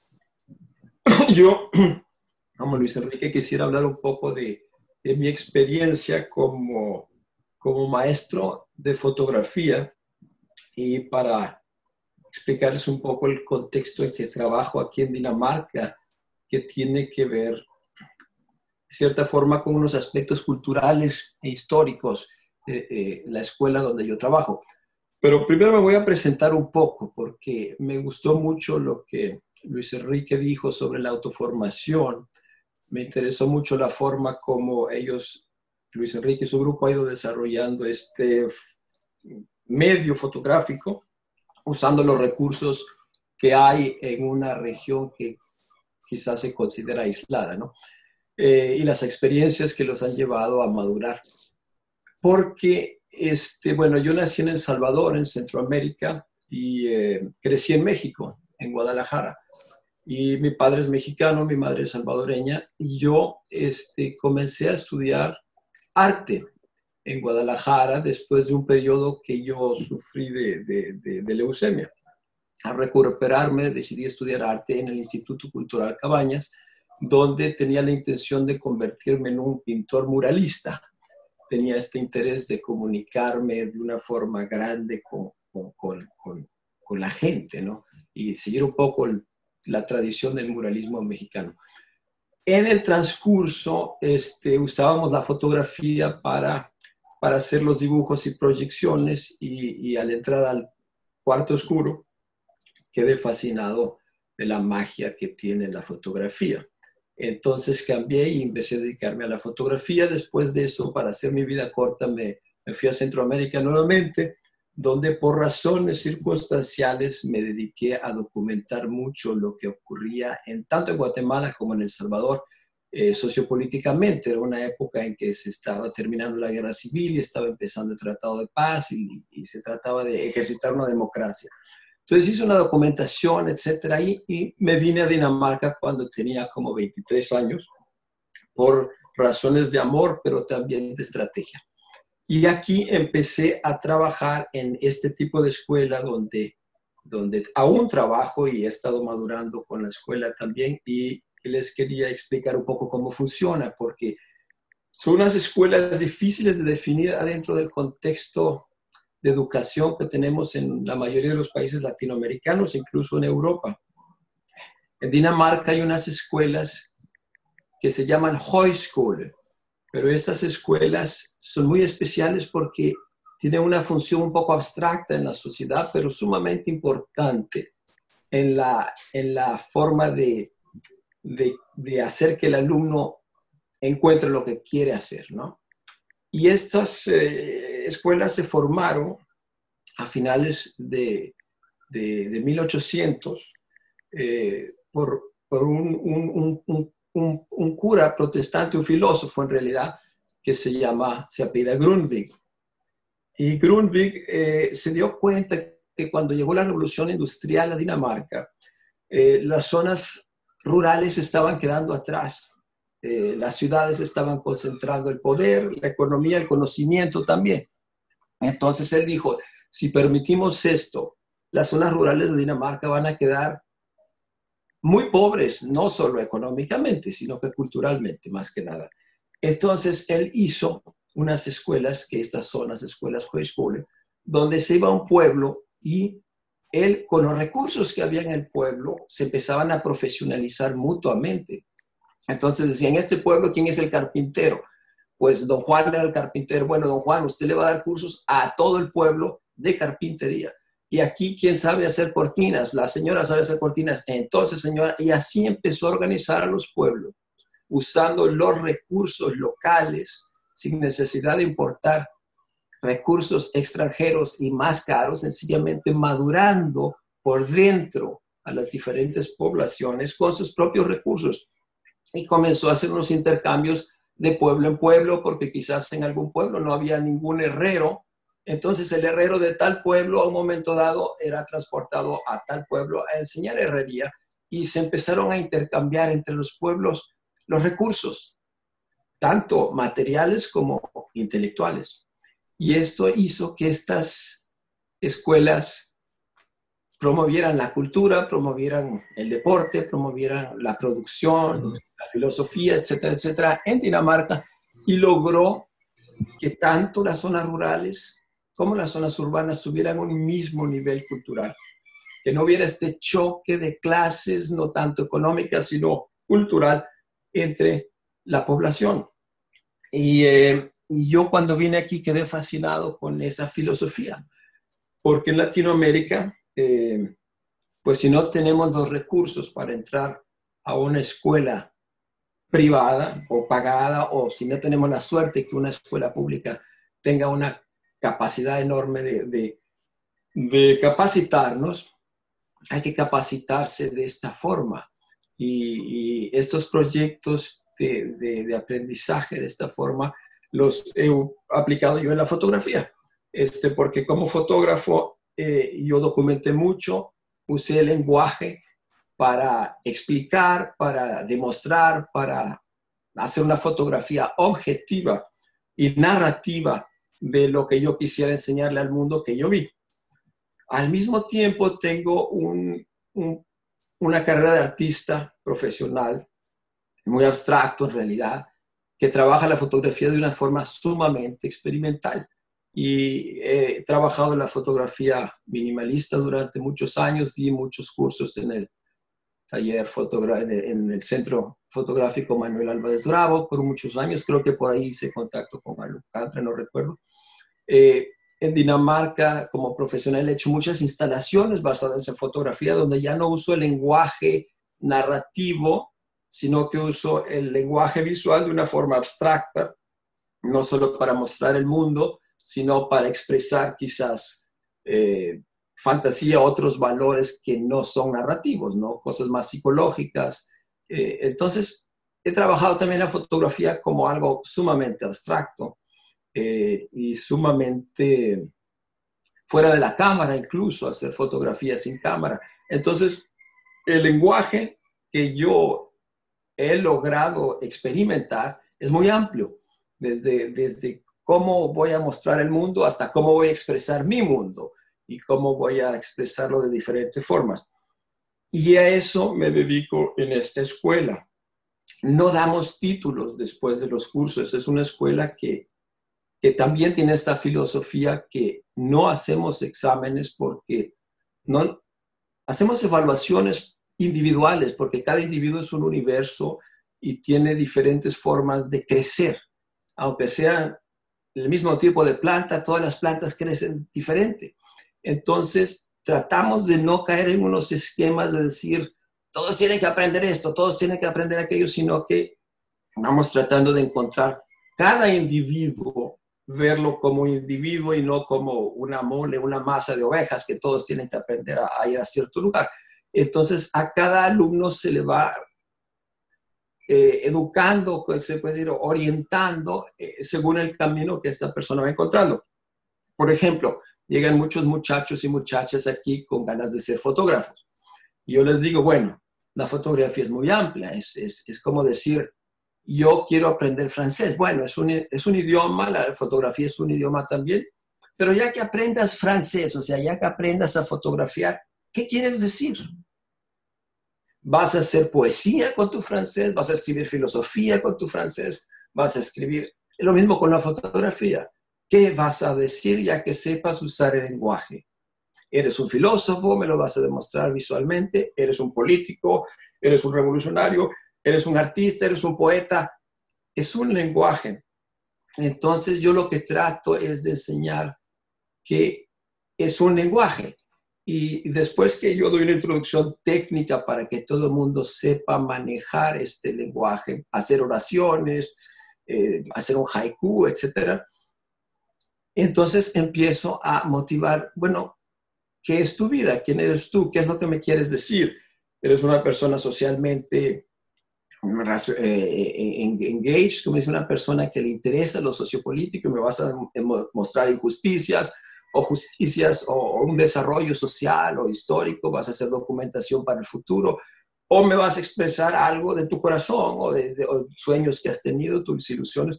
Yo, como Luis Enrique, quisiera hablar un poco de mi experiencia como maestro de fotografía y para explicarles un poco el contexto en que trabajo aquí en Dinamarca, que tiene que ver, de cierta forma, con unos aspectos culturales e históricos de la escuela donde yo trabajo. Pero primero me voy a presentar un poco, porque me gustó mucho lo que Luis Enrique dijo sobre la autoformación. Me interesó mucho la forma como Luis Enrique y su grupo ha ido desarrollando este medio fotográfico, usando los recursos que hay en una región que quizás se considera aislada, ¿no? Y las experiencias que los han llevado a madurar. Porque, bueno, yo nací en El Salvador, en Centroamérica, y crecí en México, en Guadalajara. Y mi padre es mexicano, mi madre es salvadoreña, y yo comencé a estudiar arte en Guadalajara después de un periodo que yo sufrí de leucemia. Al recuperarme, decidí estudiar arte en el Instituto Cultural Cabañas, donde tenía la intención de convertirme en un pintor muralista. Tenía este interés de comunicarme de una forma grande con la gente, ¿no? Y seguir un poco la tradición del muralismo mexicano. En el transcurso usábamos la fotografía para hacer los dibujos y proyecciones y al entrar al cuarto oscuro quedé fascinado de la magia que tiene la fotografía. Entonces cambié y empecé a dedicarme a la fotografía. Después de eso, para hacer mi vida corta, me fui a Centroamérica nuevamente, donde por razones circunstanciales me dediqué a documentar mucho lo que ocurría tanto en Guatemala como en El Salvador, sociopolíticamente. Era una época en que se estaba terminando la guerra civil y estaba empezando el Tratado de Paz y se trataba de ejercitar una democracia. Entonces hice una documentación, etcétera, y me vine a Dinamarca cuando tenía como 23 años, por razones de amor, pero también de estrategia. Y aquí empecé a trabajar en este tipo de escuela donde aún trabajo y he estado madurando con la escuela también, y les quería explicar un poco cómo funciona, porque son unas escuelas difíciles de definir adentro del contexto de educación que tenemos en la mayoría de los países latinoamericanos, incluso en Europa. En Dinamarca hay unas escuelas que se llaman Højskole, pero estas escuelas son muy especiales porque tienen una función un poco abstracta en la sociedad, pero sumamente importante en la forma de hacer que el alumno encuentre lo que quiere hacer, ¿no? Y estas escuelas se formaron a finales de 1800 por un cura protestante, un filósofo en realidad, que se apellida Grundtvig. Y Grundtvig se dio cuenta que cuando llegó la revolución industrial a Dinamarca, las zonas rurales estaban quedando atrás. Las ciudades estaban concentrando el poder, la economía, el conocimiento también. Entonces él dijo, si permitimos esto, las zonas rurales de Dinamarca van a quedar muy pobres, no solo económicamente, sino que culturalmente, más que nada. Entonces él hizo unas escuelas, que estas son las escuelas Højskole, donde se iba a un pueblo y él, con los recursos que había en el pueblo, se empezaban a profesionalizar mutuamente. Entonces decía, en este pueblo, ¿quién es el carpintero? pues don Juan era el carpintero. Bueno, don Juan, usted le va a dar cursos a todo el pueblo de carpintería. Y aquí, ¿quién sabe hacer cortinas? La señora sabe hacer cortinas. Entonces, señora, y así empezó a organizar a los pueblos, usando los recursos locales, sin necesidad de importar recursos extranjeros y más caros, sencillamente madurando por dentro a las diferentes poblaciones con sus propios recursos. Y comenzó a hacer unos intercambios de pueblo en pueblo, porque quizás en algún pueblo no había ningún herrero. Entonces el herrero de tal pueblo a un momento dado era transportado a tal pueblo a enseñar herrería, y se empezaron a intercambiar entre los pueblos los recursos, tanto materiales como intelectuales. Y esto hizo que estas escuelas promovieran la cultura, promovieran el deporte, promovieran la producción, la filosofía, etcétera, etcétera, en Dinamarca, y logró que tanto las zonas rurales como las zonas urbanas tuvieran un mismo nivel cultural, que no hubiera este choque de clases, no tanto económicas, sino cultural, entre la población. Y yo cuando vine aquí quedé fascinado con esa filosofía, porque en Latinoamérica, pues si no tenemos los recursos para entrar a una escuela privada o pagada, o si no tenemos la suerte que una escuela pública tenga una capacidad enorme de capacitarnos, hay que capacitarse de esta forma. Y estos proyectos de aprendizaje de esta forma los he aplicado yo en la fotografía, porque como fotógrafo yo documenté mucho, usé el lenguaje para explicar, para demostrar, para hacer una fotografía objetiva y narrativa de lo que yo quisiera enseñarle al mundo que yo vi. Al mismo tiempo tengo una carrera de artista profesional, muy abstracto en realidad, que trabaja la fotografía de una forma sumamente experimental. Y he trabajado en la fotografía minimalista durante muchos años, di muchos cursos en el taller en el Centro Fotográfico Manuel Álvarez Bravo por muchos años. Creo que por ahí hice contacto con Alejandra, no recuerdo. En Dinamarca, como profesional, he hecho muchas instalaciones basadas en fotografía, donde ya no uso el lenguaje narrativo, sino que uso el lenguaje visual de una forma abstracta, no solo para mostrar el mundo, sino para expresar quizás fantasía, otros valores que no son narrativos, ¿no? Cosas más psicológicas. Entonces, he trabajado también la fotografía como algo sumamente abstracto y sumamente fuera de la cámara, incluso hacer fotografías sin cámara. Entonces, el lenguaje que yo he logrado experimentar es muy amplio, desde cómo voy a mostrar el mundo hasta cómo voy a expresar mi mundo y cómo voy a expresarlo de diferentes formas. Y a eso me dedico en esta escuela. No damos títulos después de los cursos. Es una escuela que también tiene esta filosofía que no hacemos exámenes, porque no hacemos evaluaciones individuales, porque cada individuo es un universo y tiene diferentes formas de crecer. Aunque sean el mismo tipo de planta, todas las plantas crecen diferente. Entonces, tratamos de no caer en unos esquemas de decir, todos tienen que aprender esto, todos tienen que aprender aquello, sino que vamos tratando de encontrar cada individuo, verlo como individuo y no como una mole, una masa de ovejas que todos tienen que aprender a ir a cierto lugar. Entonces, a cada alumno se le va educando, se puede decir, orientando según el camino que esta persona va encontrando. Por ejemplo, llegan muchos muchachos y muchachas aquí con ganas de ser fotógrafos. Y yo les digo, bueno, la fotografía es muy amplia, es como decir, yo quiero aprender francés. Bueno, es un idioma, la fotografía es un idioma también, pero ya que aprendas francés, o sea, ya que aprendas a fotografiar, ¿qué quieres decir? ¿Vas a hacer poesía con tu francés? ¿Vas a escribir filosofía con tu francés? ¿Vas a escribir lo mismo con la fotografía? ¿Qué vas a decir ya que sepas usar el lenguaje? ¿Eres un filósofo? ¿Me lo vas a demostrar visualmente? ¿Eres un político? ¿Eres un revolucionario? ¿Eres un artista? ¿Eres un poeta? Es un lenguaje Entonces yo lo que trato es de enseñar que es un lenguaje. Y después que yo doy una introducción técnica para que todo el mundo sepa manejar este lenguaje, hacer oraciones, hacer un haiku, etcétera, entonces empiezo a motivar, bueno, ¿qué es tu vida? ¿Quién eres tú? ¿Qué es lo que me quieres decir? ¿Eres una persona socialmente engaged, como dice una persona que le interesa lo sociopolítico y me vas a mostrar injusticias o justicias o un desarrollo social o histórico, vas a hacer documentación para el futuro, o me vas a expresar algo de tu corazón o de sueños que has tenido, tus ilusiones?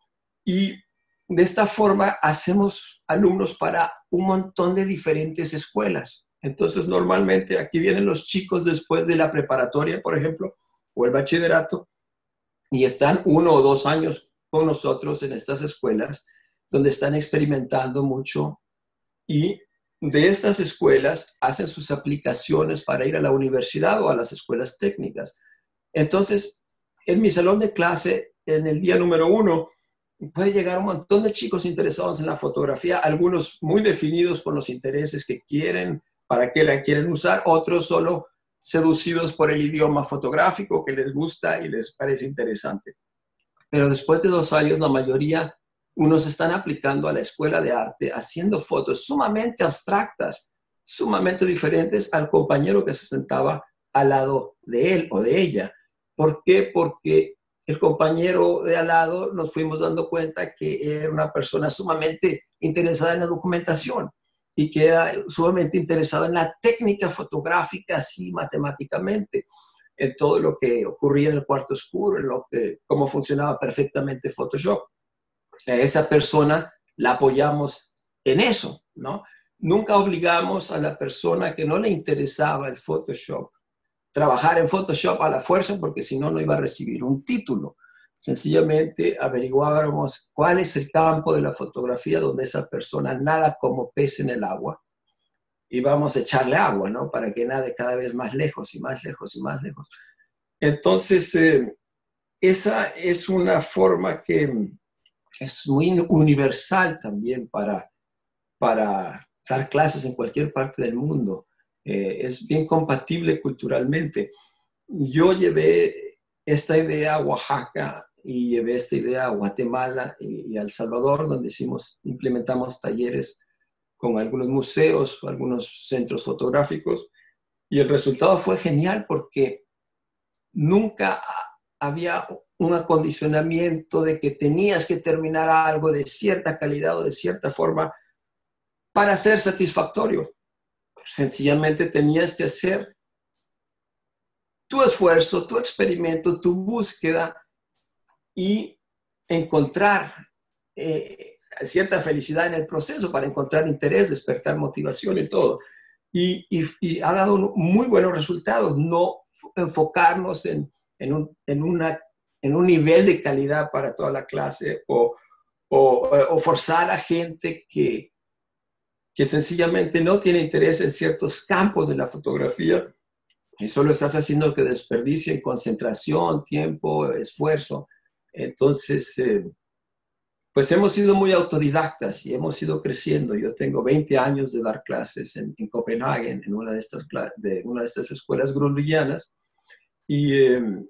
Y de esta forma hacemos alumnos para un montón de diferentes escuelas. Entonces normalmente aquí vienen los chicos después de la preparatoria, por ejemplo, o el bachillerato, y están 1 o 2 años con nosotros en estas escuelas, donde están experimentando mucho, y de estas escuelas hacen sus aplicaciones para ir a la universidad o a las escuelas técnicas. Entonces, en mi salón de clase, en el día número 1, puede llegar un montón de chicos interesados en la fotografía, algunos muy definidos con los intereses que quieren, para qué la quieren usar, otros solo seducidos por el idioma fotográfico que les gusta y les parece interesante. Pero después de 2 años, la mayoría, unos están aplicando a la escuela de arte, haciendo fotos sumamente abstractas, sumamente diferentes al compañero que se sentaba al lado de él o de ella. ¿Por qué? Porque el compañero de al lado nos fuimos dando cuenta que era una persona sumamente interesada en la documentación y que era sumamente interesado en la técnica fotográfica, así matemáticamente, en todo lo que ocurría en el cuarto oscuro, en cómo funcionaba perfectamente Photoshop. A esa persona la apoyamos en eso, ¿no? Nunca obligamos a la persona que no le interesaba el Photoshop trabajar en Photoshop a la fuerza, porque si no, no iba a recibir un título. Sencillamente averiguábamos cuál es el campo de la fotografía donde esa persona nada como pez en el agua, y vamos a echarle agua, ¿no? Para que nade cada vez más lejos y más lejos y más lejos. Entonces, esa es una forma que es muy universal también para dar clases en cualquier parte del mundo. Es bien compatible culturalmente. Yo llevé esta idea a Oaxaca y llevé esta idea a Guatemala y a El Salvador, donde implementamos talleres con algunos museos, algunos centros fotográficos, y el resultado fue genial porque nunca había un acondicionamiento de que tenías que terminar algo de cierta calidad o de cierta forma para ser satisfactorio. Sencillamente tenías que hacer tu esfuerzo, tu experimento, tu búsqueda y encontrar cierta felicidad en el proceso para encontrar interés, despertar motivación y todo. Y ha dado muy buenos resultados. No enfocarnos en un nivel de calidad para toda la clase o forzar a gente que sencillamente no tiene interés en ciertos campos de la fotografía y solo estás haciendo que desperdicien concentración, tiempo, esfuerzo. Entonces, pues hemos sido muy autodidactas y hemos ido creciendo. Yo tengo 20 años de dar clases en Copenhague, en una de estas escuelas grundtvigianas. Y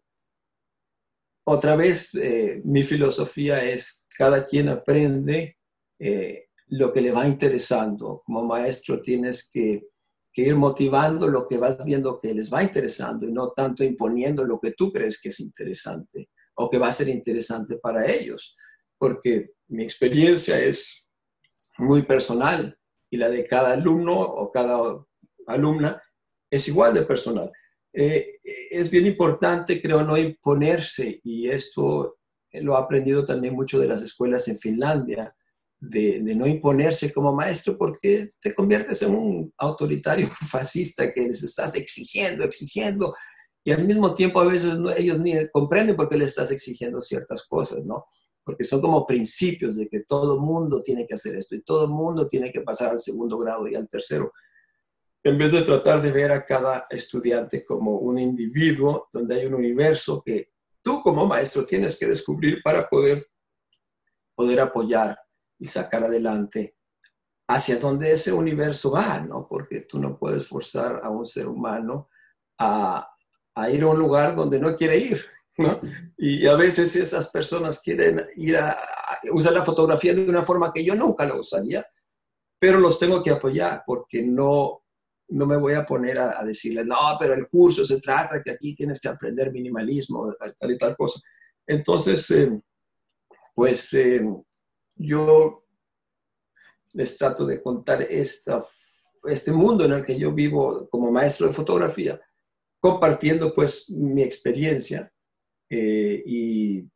otra vez, mi filosofía es cada quien aprende lo que le va interesando. Como maestro tienes que ir motivando lo que vas viendo que les va interesando y no tanto imponiendo lo que tú crees que es interesante o que va a ser interesante para ellos. Porque mi experiencia es muy personal y la de cada alumno o cada alumna es igual de personal. Es bien importante, creo, no imponerse, y esto lo he aprendido también mucho de las escuelas en Finlandia, de no imponerse como maestro, porque te conviertes en un autoritario fascista que les estás exigiendo, y al mismo tiempo a veces ellos ni comprenden por qué les estás exigiendo ciertas cosas, ¿no? Porque son como principios de que todo el mundo tiene que hacer esto y todo el mundo tiene que pasar al segundo grado y al tercero, en vez de tratar de ver a cada estudiante como un individuo donde hay un universo que tú como maestro tienes que descubrir para poder poder apoyar y sacar adelante hacia donde ese universo va, ¿no? Porque tú no puedes forzar a un ser humano a ir a un lugar donde no quiere ir, ¿no? Y a veces esas personas quieren ir a usar la fotografía de una forma que yo nunca la usaría, pero los tengo que apoyar porque no me voy a poner a decirles, no, pero el curso se trata que aquí tienes que aprender minimalismo, tal y tal cosa. Entonces, pues yo les trato de contar este mundo en el que yo vivo como maestro de fotografía, compartiendo pues mi experiencia y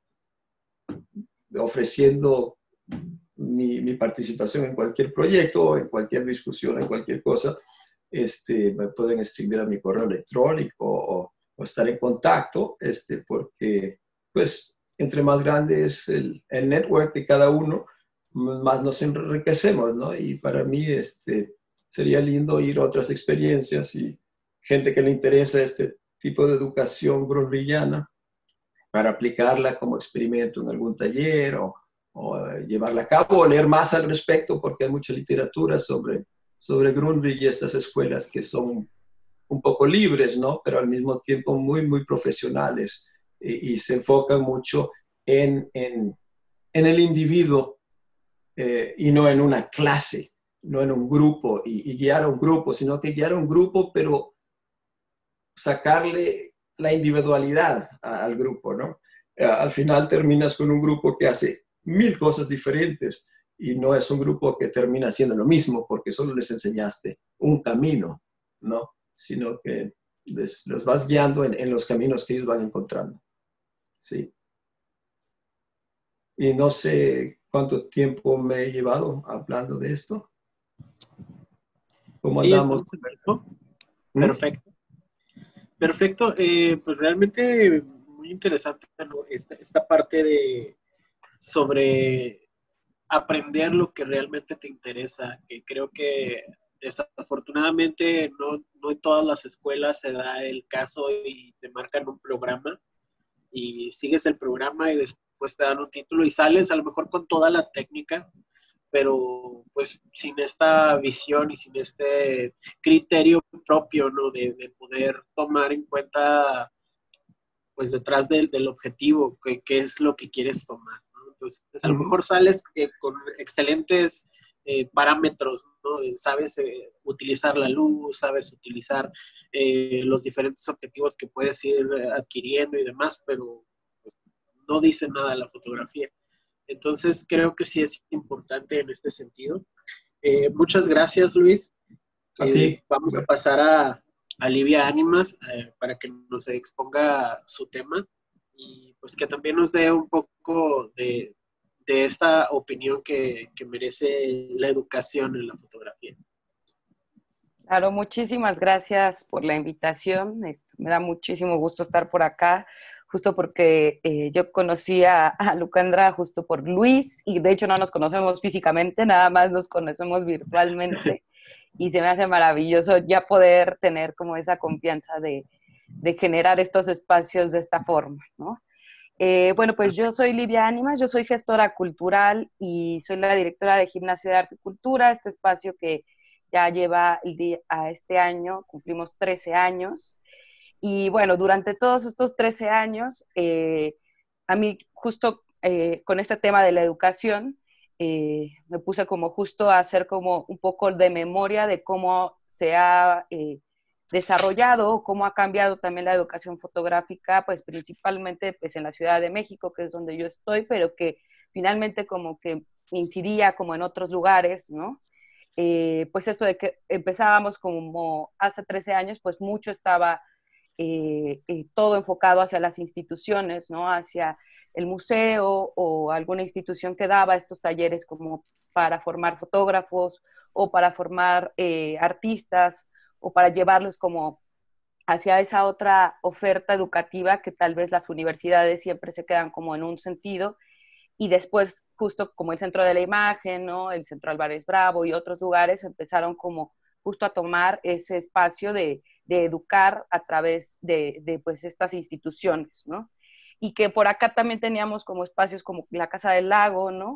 ofreciendo mi participación en cualquier proyecto, en cualquier discusión, en cualquier cosa. Me pueden escribir a mi correo electrónico o estar en contacto, porque pues entre más grande es el network de cada uno, más nos enriquecemos, ¿no? Y para mí sería lindo ir a otras experiencias y gente que le interesa este tipo de educación grundtvigiana para aplicarla como experimento en algún taller o llevarla a cabo o leer más al respecto, porque hay mucha literatura sobre Grundtvig y estas escuelas que son un poco libres, ¿no? Pero al mismo tiempo muy, muy profesionales y se enfocan mucho en el individuo y no en una clase, no en un grupo y guiar a un grupo, sino que guiar a un grupo, pero sacarle la individualidad al grupo, ¿no? Al final terminas con un grupo que hace 1000 cosas diferentes y no es un grupo que termina haciendo lo mismo porque solo les enseñaste un camino, ¿no? Sino que los vas guiando en los caminos que ellos van encontrando. Sí. Y no sé cuánto tiempo me he llevado hablando de esto. ¿Cómo Sí, andamos? estamos en tiempo. ¿Mm? Perfecto. Perfecto. Pues realmente muy interesante, ¿no? Esta parte sobre aprender lo que realmente te interesa, que creo que desafortunadamente no en todas las escuelas se da el caso y te marcan un programa y sigues el programa y después te dan un título y sales a lo mejor con toda la técnica, pero pues sin esta visión y sin este criterio propio, ¿no? De poder tomar en cuenta pues detrás del objetivo, qué es lo que quieres tomar, ¿no? Entonces, a lo mejor sales con excelentes parámetros, ¿no? Sabes utilizar la luz, sabes utilizar los diferentes objetivos que puedes ir adquiriendo y demás, pero pues, no dice nada la fotografía. Entonces, creo que sí es importante en este sentido. Muchas gracias, Luis. A ti. Vamos a pasar a Livia Ánimas para que nos exponga su tema y pues que también nos dé un poco de esta opinión que merece la educación en la fotografía. Claro, muchísimas gracias por la invitación. Me da muchísimo gusto estar por acá, justo porque yo conocí a Lucandra justo por Luis, y de hecho no nos conocemos físicamente, nada más nos conocemos virtualmente, y se me hace maravilloso ya poder tener como esa confianza de generar estos espacios de esta forma, ¿no? Bueno, pues yo soy Livia Ánimas, yo soy gestora cultural y soy la directora de Gimnasio de Arte y Cultura, este espacio que ya lleva a este año, cumplimos 13 años. Y bueno, durante todos estos 13 años, a mí justo con este tema de la educación, me puse como justo a hacer como un poco de memoria de cómo se ha desarrollado, cómo ha cambiado también la educación fotográfica, pues principalmente pues, en la Ciudad de México, que es donde yo estoy, pero que finalmente como que incidía como en otros lugares, ¿no? Pues esto de que empezábamos como hace 13 años, pues mucho estaba todo enfocado hacia las instituciones, ¿no? Hacia el museo o alguna institución que daba estos talleres como para formar fotógrafos o para formar artistas o para llevarlos como hacia esa otra oferta educativa que tal vez las universidades siempre se quedan como en un sentido. Y después, justo como el Centro de la Imagen, ¿no? El Centro Álvarez Bravo y otros lugares empezaron como justo a tomar ese espacio de educar a través de pues estas instituciones, ¿no? Y que por acá también teníamos como espacios como la Casa del Lago, ¿no?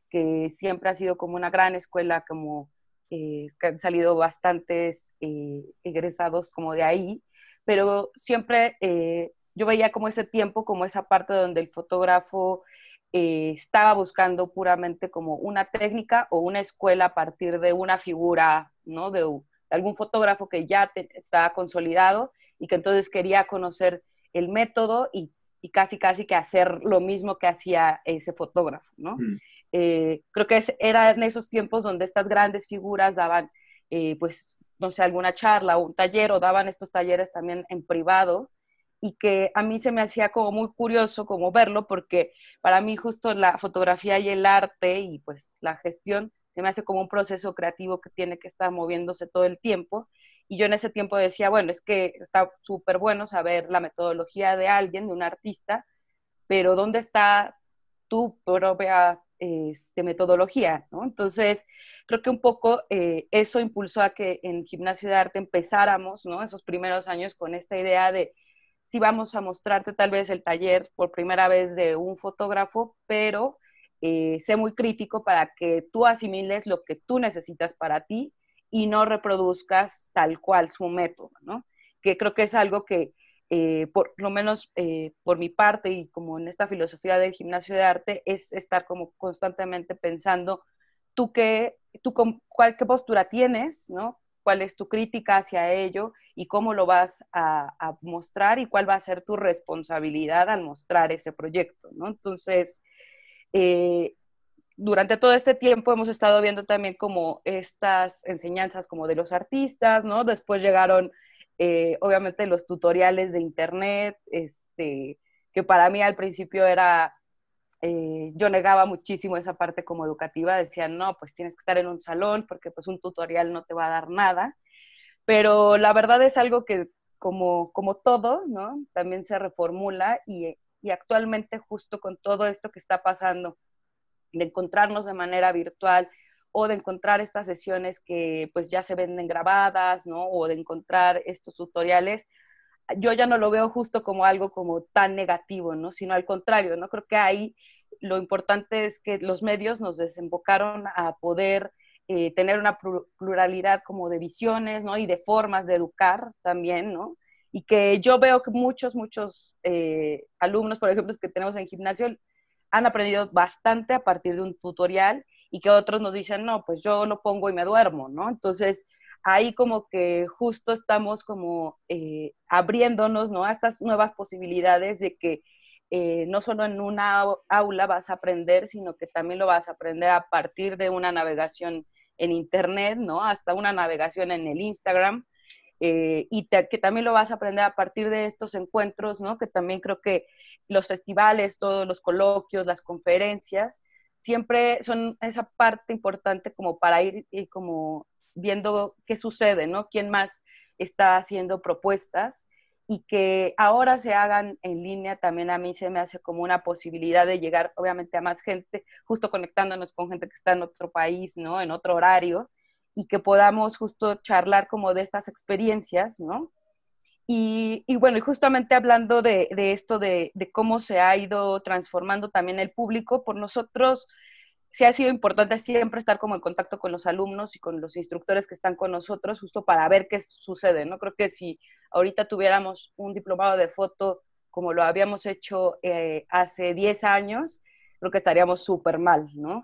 que siempre ha sido como una gran escuela, como que han salido bastantes egresados como de ahí, pero siempre yo veía como ese tiempo, como esa parte donde el fotógrafo estaba buscando puramente como una técnica o una escuela a partir de una figura, ¿no? De algún fotógrafo que ya estaba consolidado y que entonces quería conocer el método y casi que hacer lo mismo que hacía ese fotógrafo, ¿no? Creo que era en esos tiempos donde estas grandes figuras daban, pues, no sé, alguna charla o un taller, o daban estos talleres también en privado, y que a mí se me hacía como muy curioso como verlo, porque para mí justo la fotografía y el arte y pues la gestión se me hace como un proceso creativo que tiene que estar moviéndose todo el tiempo. Y yo en ese tiempo decía, bueno, es que está súper bueno saber la metodología de alguien, de un artista, pero ¿dónde está tu propia metodología, ¿no? Entonces, creo que un poco eso impulsó a que en Gimnasio de Arte empezáramos, ¿no? Esos primeros años con esta idea de si vamos a mostrarte tal vez el taller por primera vez de un fotógrafo, pero sé muy crítico para que tú asimiles lo que tú necesitas para ti y no reproduzcas tal cual su método, ¿no? Que creo que es algo que por lo menos por mi parte y como en esta filosofía del Gimnasio de Arte, es estar como constantemente pensando qué postura tienes, ¿no? Cuál es tu crítica hacia ello y cómo lo vas a mostrar y cuál va a ser tu responsabilidad al mostrar ese proyecto, ¿no? Entonces, durante todo este tiempo hemos estado viendo también como estas enseñanzas como de los artistas, ¿no? Después llegaron obviamente los tutoriales de internet, que para mí al principio era, yo negaba muchísimo esa parte como educativa, decía, no, pues tienes que estar en un salón porque pues un tutorial no te va a dar nada, pero la verdad es algo que como todo, ¿no? También se reformula y actualmente justo con todo esto que está pasando, de encontrarnos de manera virtual o de encontrar estas sesiones que pues ya se venden grabadas, ¿no? O de encontrar estos tutoriales, yo ya no lo veo justo como algo como tan negativo, ¿no? Sino al contrario, ¿no? Creo que ahí lo importante es que los medios nos desembocaron a poder tener una pluralidad como de visiones, ¿no? Y de formas de educar también, ¿no? Y que yo veo que muchos alumnos, por ejemplo, que tenemos en gimnasio, han aprendido bastante a partir de un tutorial y que otros nos dicen, no, pues yo lo pongo y me duermo, ¿no? Entonces, ahí como que justo estamos como abriéndonos, ¿no? A estas nuevas posibilidades de que no solo en una aula vas a aprender, sino que también lo vas a aprender a partir de una navegación en internet, ¿no? Hasta una navegación en el Instagram. Que también lo vas a aprender a partir de estos encuentros, ¿no? Que también creo que los festivales, todos los coloquios, las conferencias, siempre son esa parte importante como para ir como viendo qué sucede, ¿no? Quién más está haciendo propuestas y que ahora se hagan en línea también a mí se me hace como una posibilidad de llegar obviamente a más gente, justo conectándonos con gente que está en otro país, ¿no? En otro horario, y que podamos justo charlar como de estas experiencias, ¿no? Y bueno, y justamente hablando de esto, de cómo se ha ido transformando también el público, por nosotros sí ha sido importante siempre estar como en contacto con los alumnos y con los instructores que están con nosotros, justo para ver qué sucede, ¿no? Creo que si ahorita tuviéramos un diplomado de foto como lo habíamos hecho hace 10 años, creo que estaríamos súper mal, ¿no?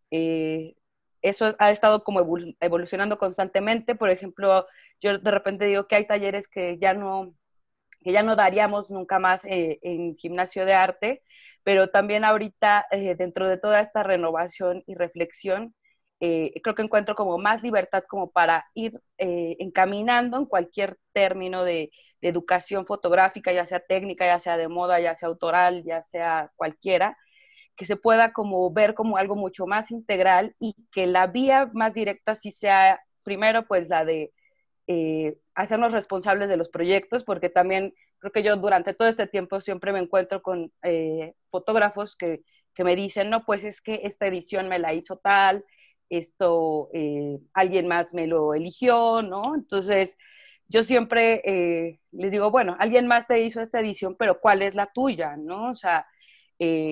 Eso ha estado como evolucionando constantemente. Por ejemplo, yo de repente digo que hay talleres que ya no daríamos nunca más en Gimnasio de Arte, pero también ahorita dentro de toda esta renovación y reflexión, creo que encuentro como más libertad como para ir encaminando en cualquier término de educación fotográfica, ya sea técnica, ya sea de moda, ya sea autoral, ya sea cualquiera, que se pueda como ver como algo mucho más integral y que la vía más directa sí sea primero pues la de hacernos responsables de los proyectos, porque también creo que yo durante todo este tiempo siempre me encuentro con fotógrafos que me dicen, no, pues es que esta edición me la hizo tal, esto alguien más me lo eligió, ¿no? Entonces yo siempre les digo, bueno, alguien más te hizo esta edición, pero ¿cuál es la tuya, no? O sea,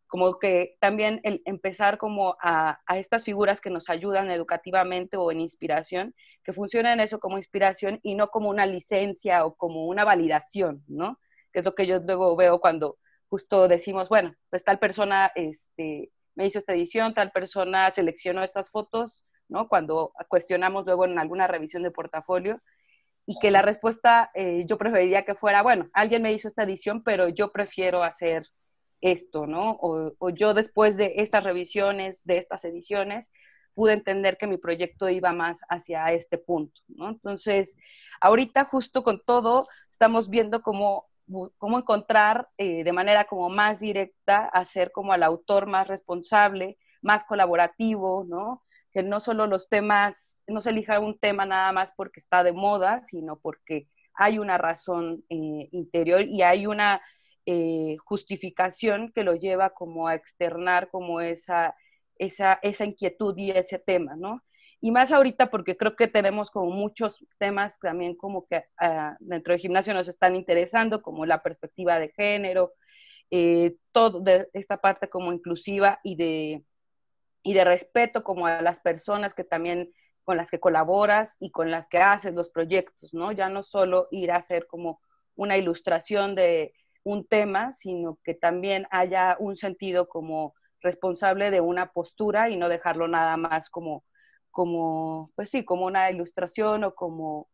como que también el empezar como a estas figuras que nos ayudan educativamente o en inspiración, que funcionen eso como inspiración y no como una licencia o como una validación, ¿no? Que es lo que yo luego veo cuando justo decimos, bueno, pues tal persona me hizo esta edición, tal persona seleccionó estas fotos, ¿no? Cuando cuestionamos luego en alguna revisión de portafolio, y que la respuesta yo preferiría que fuera, bueno, alguien me hizo esta edición, pero yo prefiero hacer esto, ¿no? O yo después de estas revisiones, de estas ediciones, pude entender que mi proyecto iba más hacia este punto, ¿no? Entonces, ahorita justo con todo, estamos viendo cómo encontrar de manera como más directa, hacer como al autor más responsable, más colaborativo, ¿no? Que no solo los temas, no se elija un tema nada más porque está de moda, sino porque hay una razón interior y hay una justificación que lo lleva como a externar como esa inquietud y ese tema, ¿no? Y más ahorita porque creo que tenemos como muchos temas también como que dentro del gimnasio nos están interesando, como la perspectiva de género, todo de esta parte como inclusiva y de respeto como a las personas que también con las que colaboras y con las que haces los proyectos, ¿no? Ya no solo ir a hacer como una ilustración de un tema, sino que también haya un sentido como responsable de una postura y no dejarlo nada más como pues sí, como una ilustración o como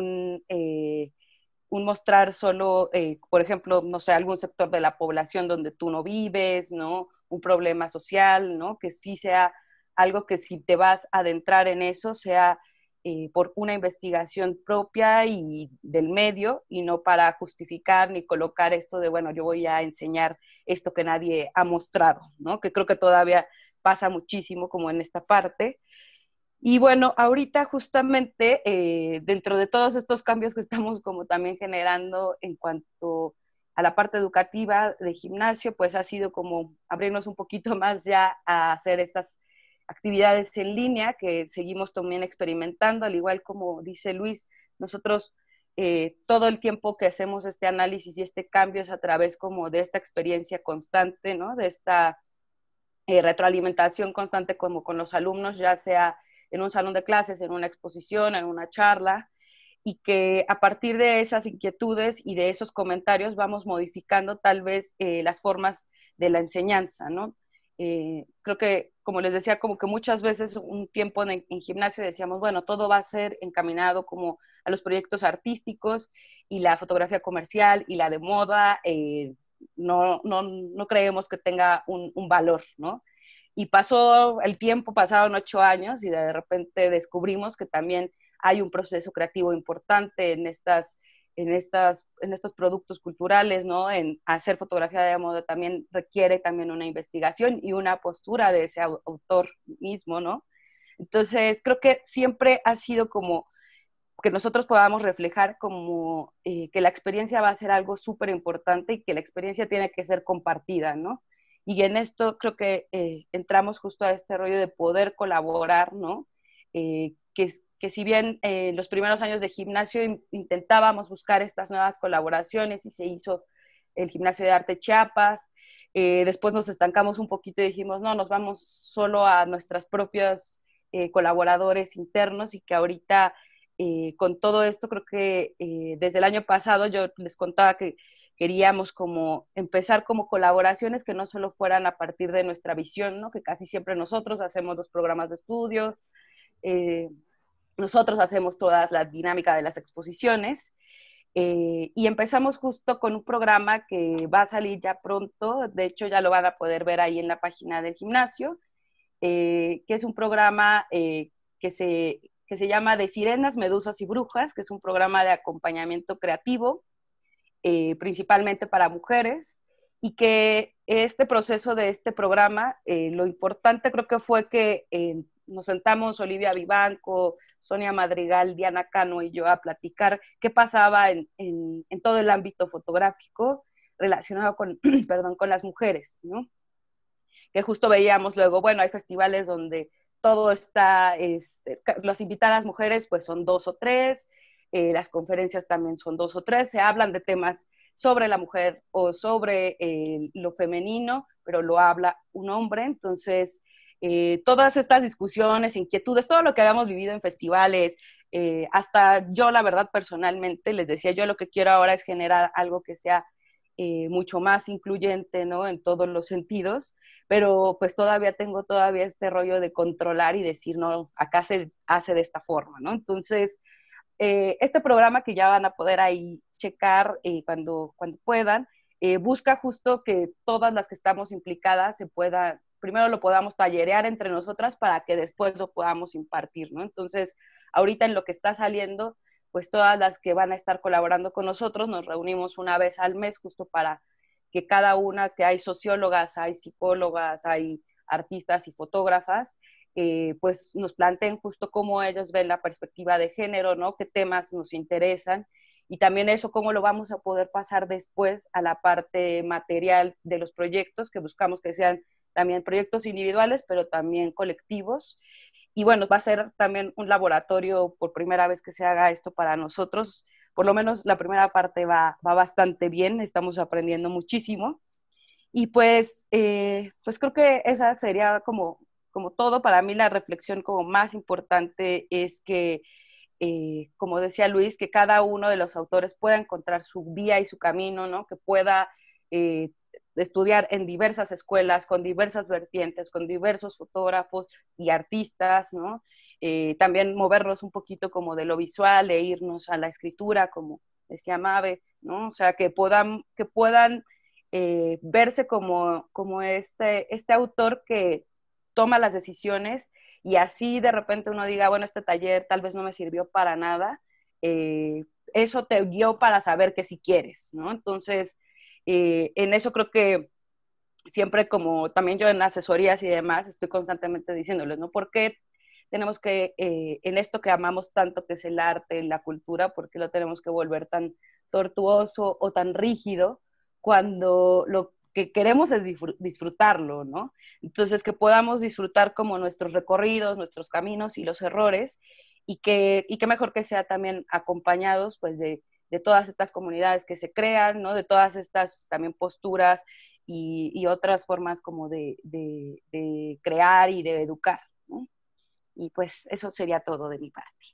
un mostrar solo, por ejemplo, no sé, algún sector de la población donde tú no vives, ¿no? Un problema social, ¿no? Que sí sea algo que si te vas a adentrar en eso, sea por una investigación propia y del medio y no para justificar ni colocar esto de, bueno, yo voy a enseñar esto que nadie ha mostrado, ¿no? Que creo que todavía pasa muchísimo como en esta parte. Y bueno, ahorita justamente dentro de todos estos cambios que estamos como también generando en cuanto a la parte educativa de gimnasio, pues ha sido como abrirnos un poquito más ya a hacer estas actividades en línea que seguimos también experimentando, al igual como dice Luis, nosotros todo el tiempo que hacemos este análisis y este cambio es a través como de esta experiencia constante, ¿no? De esta retroalimentación constante como con los alumnos, ya sea en un salón de clases, en una exposición, en una charla, y que a partir de esas inquietudes y de esos comentarios vamos modificando tal vez las formas de la enseñanza, ¿no? Creo que, como les decía, como que muchas veces un tiempo en gimnasio decíamos, bueno, todo va a ser encaminado como a los proyectos artísticos y la fotografía comercial y la de moda, no creemos que tenga un valor, ¿no? Y pasó el tiempo, pasaron 8 años y de repente descubrimos que también hay un proceso creativo importante en estos productos culturales, ¿no? En hacer fotografía de moda también requiere también una investigación y una postura de ese autor mismo, ¿no? Entonces, creo que siempre ha sido como que nosotros podamos reflejar como que la experiencia va a ser algo súper importante y que la experiencia tiene que ser compartida, ¿no? Y en esto creo que entramos justo a este rollo de poder colaborar, ¿no? Que si bien en los primeros años de gimnasio intentábamos buscar estas nuevas colaboraciones y se hizo el Gimnasio de Arte Chiapas, después nos estancamos un poquito y dijimos, no, nos vamos solo a nuestras propias colaboradores internos y que ahorita con todo esto creo que desde el año pasado yo les contaba que queríamos como empezar como colaboraciones que no solo fueran a partir de nuestra visión, ¿no? Que casi siempre nosotros hacemos los programas de estudio, nosotros hacemos toda la dinámica de las exposiciones y empezamos justo con un programa que va a salir ya pronto, de hecho ya lo van a poder ver ahí en la página del gimnasio, que es un programa que se llama De Sirenas, Medusas y Brujas, que es un programa de acompañamiento creativo, principalmente para mujeres, y que este proceso de este programa, lo importante creo que fue que nos sentamos Olivia Vivanco, Sonia Madrigal, Diana Cano y yo a platicar qué pasaba en todo el ámbito fotográfico relacionado con, perdón, con las mujeres, ¿no? Que justo veíamos luego, bueno, hay festivales donde todo está, las invitadas mujeres pues son 2 o 3, las conferencias también son 2 o 3, se hablan de temas sobre la mujer o sobre lo femenino, pero lo habla un hombre. Entonces, todas estas discusiones, inquietudes, todo lo que habíamos vivido en festivales, hasta yo, la verdad, personalmente, les decía, yo lo que quiero ahora es generar algo que sea mucho más incluyente, ¿no? En todos los sentidos, pero pues tengo todavía este rollo de controlar y decir, no, acá se hace de esta forma, ¿no? Entonces, este programa que ya van a poder ahí checar cuando puedan, busca justo que todas las que estamos implicadas primero lo podamos tallerear entre nosotras para que después lo podamos impartir, ¿no? Entonces, ahorita en lo que está saliendo, pues todas las que van a estar colaborando con nosotros nos reunimos una vez al mes justo para que cada una, que hay sociólogas, hay psicólogas, hay artistas y fotógrafas, pues nos planteen justo cómo ellos ven la perspectiva de género, ¿no? Qué temas nos interesan y también eso, cómo lo vamos a poder pasar después a la parte material de los proyectos, que buscamos que sean también proyectos individuales, pero también colectivos. Y bueno, va a ser también un laboratorio por primera vez que se haga esto para nosotros. Por lo menos la primera parte va bastante bien, estamos aprendiendo muchísimo. Y pues creo que esa sería como todo. Para mí la reflexión como más importante es que, como decía Luis, que cada uno de los autores pueda encontrar su vía y su camino, ¿no? Que pueda estudiar en diversas escuelas, con diversas vertientes, con diversos fotógrafos y artistas, ¿no? También movernos un poquito como de lo visual e irnos a la escritura, como decía Mabe, ¿no? O sea, que puedan verse como este autor que toma las decisiones y así de repente uno diga, bueno, este taller tal vez no me sirvió para nada, eso te guió para saber que si quieres, ¿no? Entonces, en eso creo que siempre, como también yo en asesorías y demás, estoy constantemente diciéndoles, ¿no? ¿Por qué tenemos que, en esto que amamos tanto, que es el arte, la cultura, por qué lo tenemos que volver tan tortuoso o tan rígido cuando lo que queremos es disfrutarlo, ¿no? Entonces, que podamos disfrutar como nuestros recorridos, nuestros caminos y los errores, y que mejor que sea también acompañados, pues, de todas estas comunidades que se crean, ¿no? De todas estas también posturas y otras formas como de crear y de educar, ¿no? Y pues eso sería todo de mi parte.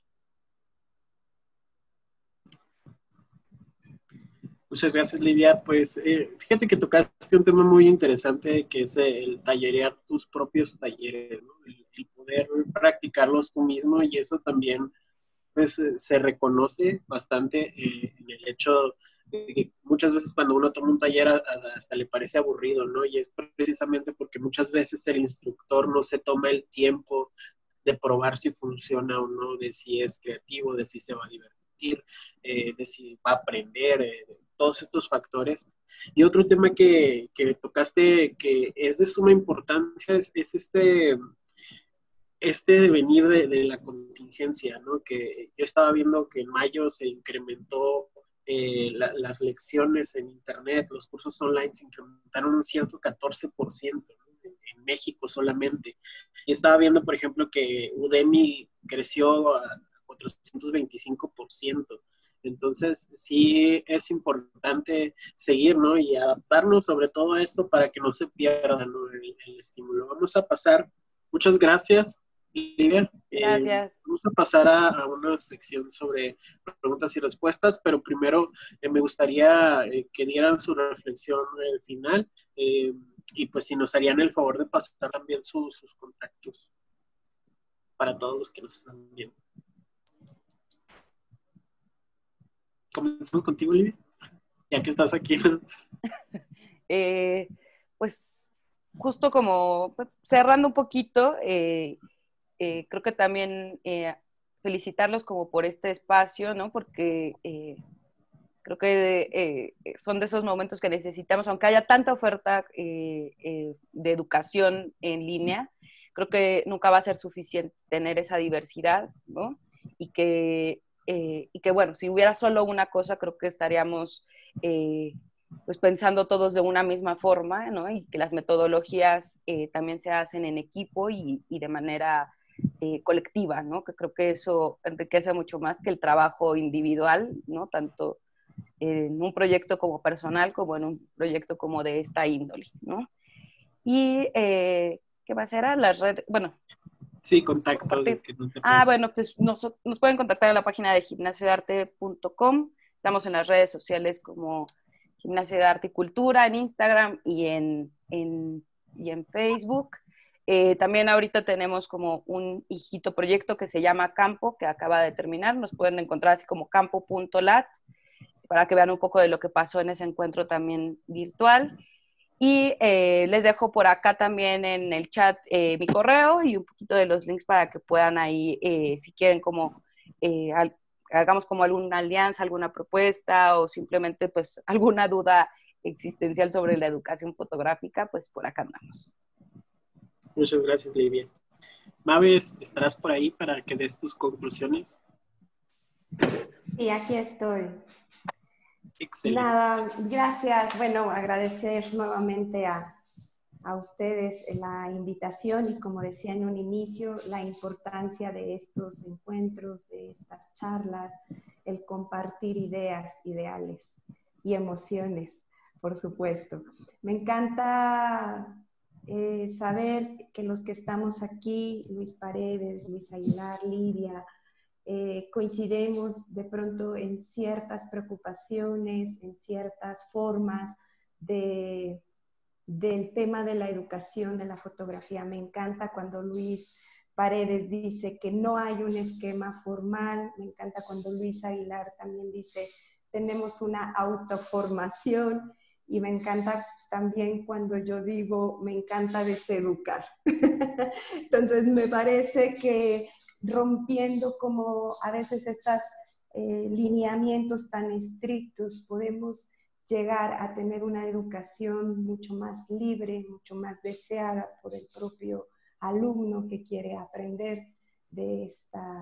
Muchas gracias, Lidia. Pues fíjate que tocaste un tema muy interesante que es el tallerear tus propios talleres, ¿no? El poder practicarlos tú mismo, y eso también pues se reconoce bastante en el hecho de que muchas veces cuando uno toma un taller hasta le parece aburrido, ¿no? Y es precisamente porque muchas veces el instructor no se toma el tiempo de probar si funciona o no, de si es creativo, de si se va a divertir, de si va a aprender, todos estos factores. Y otro tema que tocaste que es de suma importancia es este devenir de la contingencia, ¿no? Que yo estaba viendo que en mayo se incrementó las lecciones en internet, los cursos online se incrementaron un cierto 14%, ¿no? En México solamente. Y estaba viendo, por ejemplo, que Udemy creció a 425%. Entonces, sí es importante seguir, ¿no? Y adaptarnos sobre todo a esto para que no se pierda, ¿no? el estímulo. Vamos a pasar. Muchas gracias, Lidia. Gracias. Vamos a pasar a una sección sobre preguntas y respuestas, pero primero me gustaría que dieran su reflexión final y pues si nos harían el favor de pasar también sus contactos para todos los que nos están viendo. Comenzamos contigo, Lidia, ya que estás aquí. Pues justo como cerrando un poquito, creo que también felicitarlos como por este espacio, ¿no? Porque creo que son de esos momentos que necesitamos, aunque haya tanta oferta de educación en línea, creo que nunca va a ser suficiente tener esa diversidad, ¿no? Y que bueno, si hubiera solo una cosa, creo que estaríamos pues pensando todos de una misma forma, ¿no? Y que las metodologías también se hacen en equipo y de manera colectiva, ¿no? Que creo que eso enriquece mucho más que el trabajo individual, ¿no? Tanto en un proyecto como personal, como en un proyecto como de esta índole, ¿no? Y, ¿qué más era? Las redes, bueno. Sí, contacto. Bueno, pues nos pueden contactar en la página de gimnasiodearte.com. Estamos en las redes sociales como Gimnasio de Arte y Cultura, en Instagram y en Facebook. También ahorita tenemos como un hijito proyecto que se llama Campo, que acaba de terminar. Nos pueden encontrar así como campo.lat para que vean un poco de lo que pasó en ese encuentro también virtual. Y les dejo por acá también en el chat mi correo y un poquito de los links para que puedan ahí, si quieren como, hagamos como alguna alianza, alguna propuesta o simplemente pues alguna duda existencial sobre la educación fotográfica, pues por acá andamos. Muchas gracias, Livia. Maves, ¿estarás por ahí para que des tus conclusiones? Sí, aquí estoy. Excelente. Nada, gracias. Bueno, agradecer nuevamente a ustedes la invitación y como decía en un inicio, la importancia de estos encuentros, de estas charlas, el compartir ideas, ideales y emociones, por supuesto. Me encanta saber que los que estamos aquí, Luis Paredes, Luis Aguilar, Livia, coincidimos de pronto en ciertas preocupaciones, en ciertas formas del tema de la educación, de la fotografía. Me encanta cuando Luis Paredes dice que no hay un esquema formal. Me encanta cuando Luis Aguilar también dice tenemos una autoformación. Y me encanta también cuando yo digo me encanta deseducar. Entonces me parece que rompiendo como a veces estos lineamientos tan estrictos, podemos llegar a tener una educación mucho más libre, mucho más deseada por el propio alumno que quiere aprender de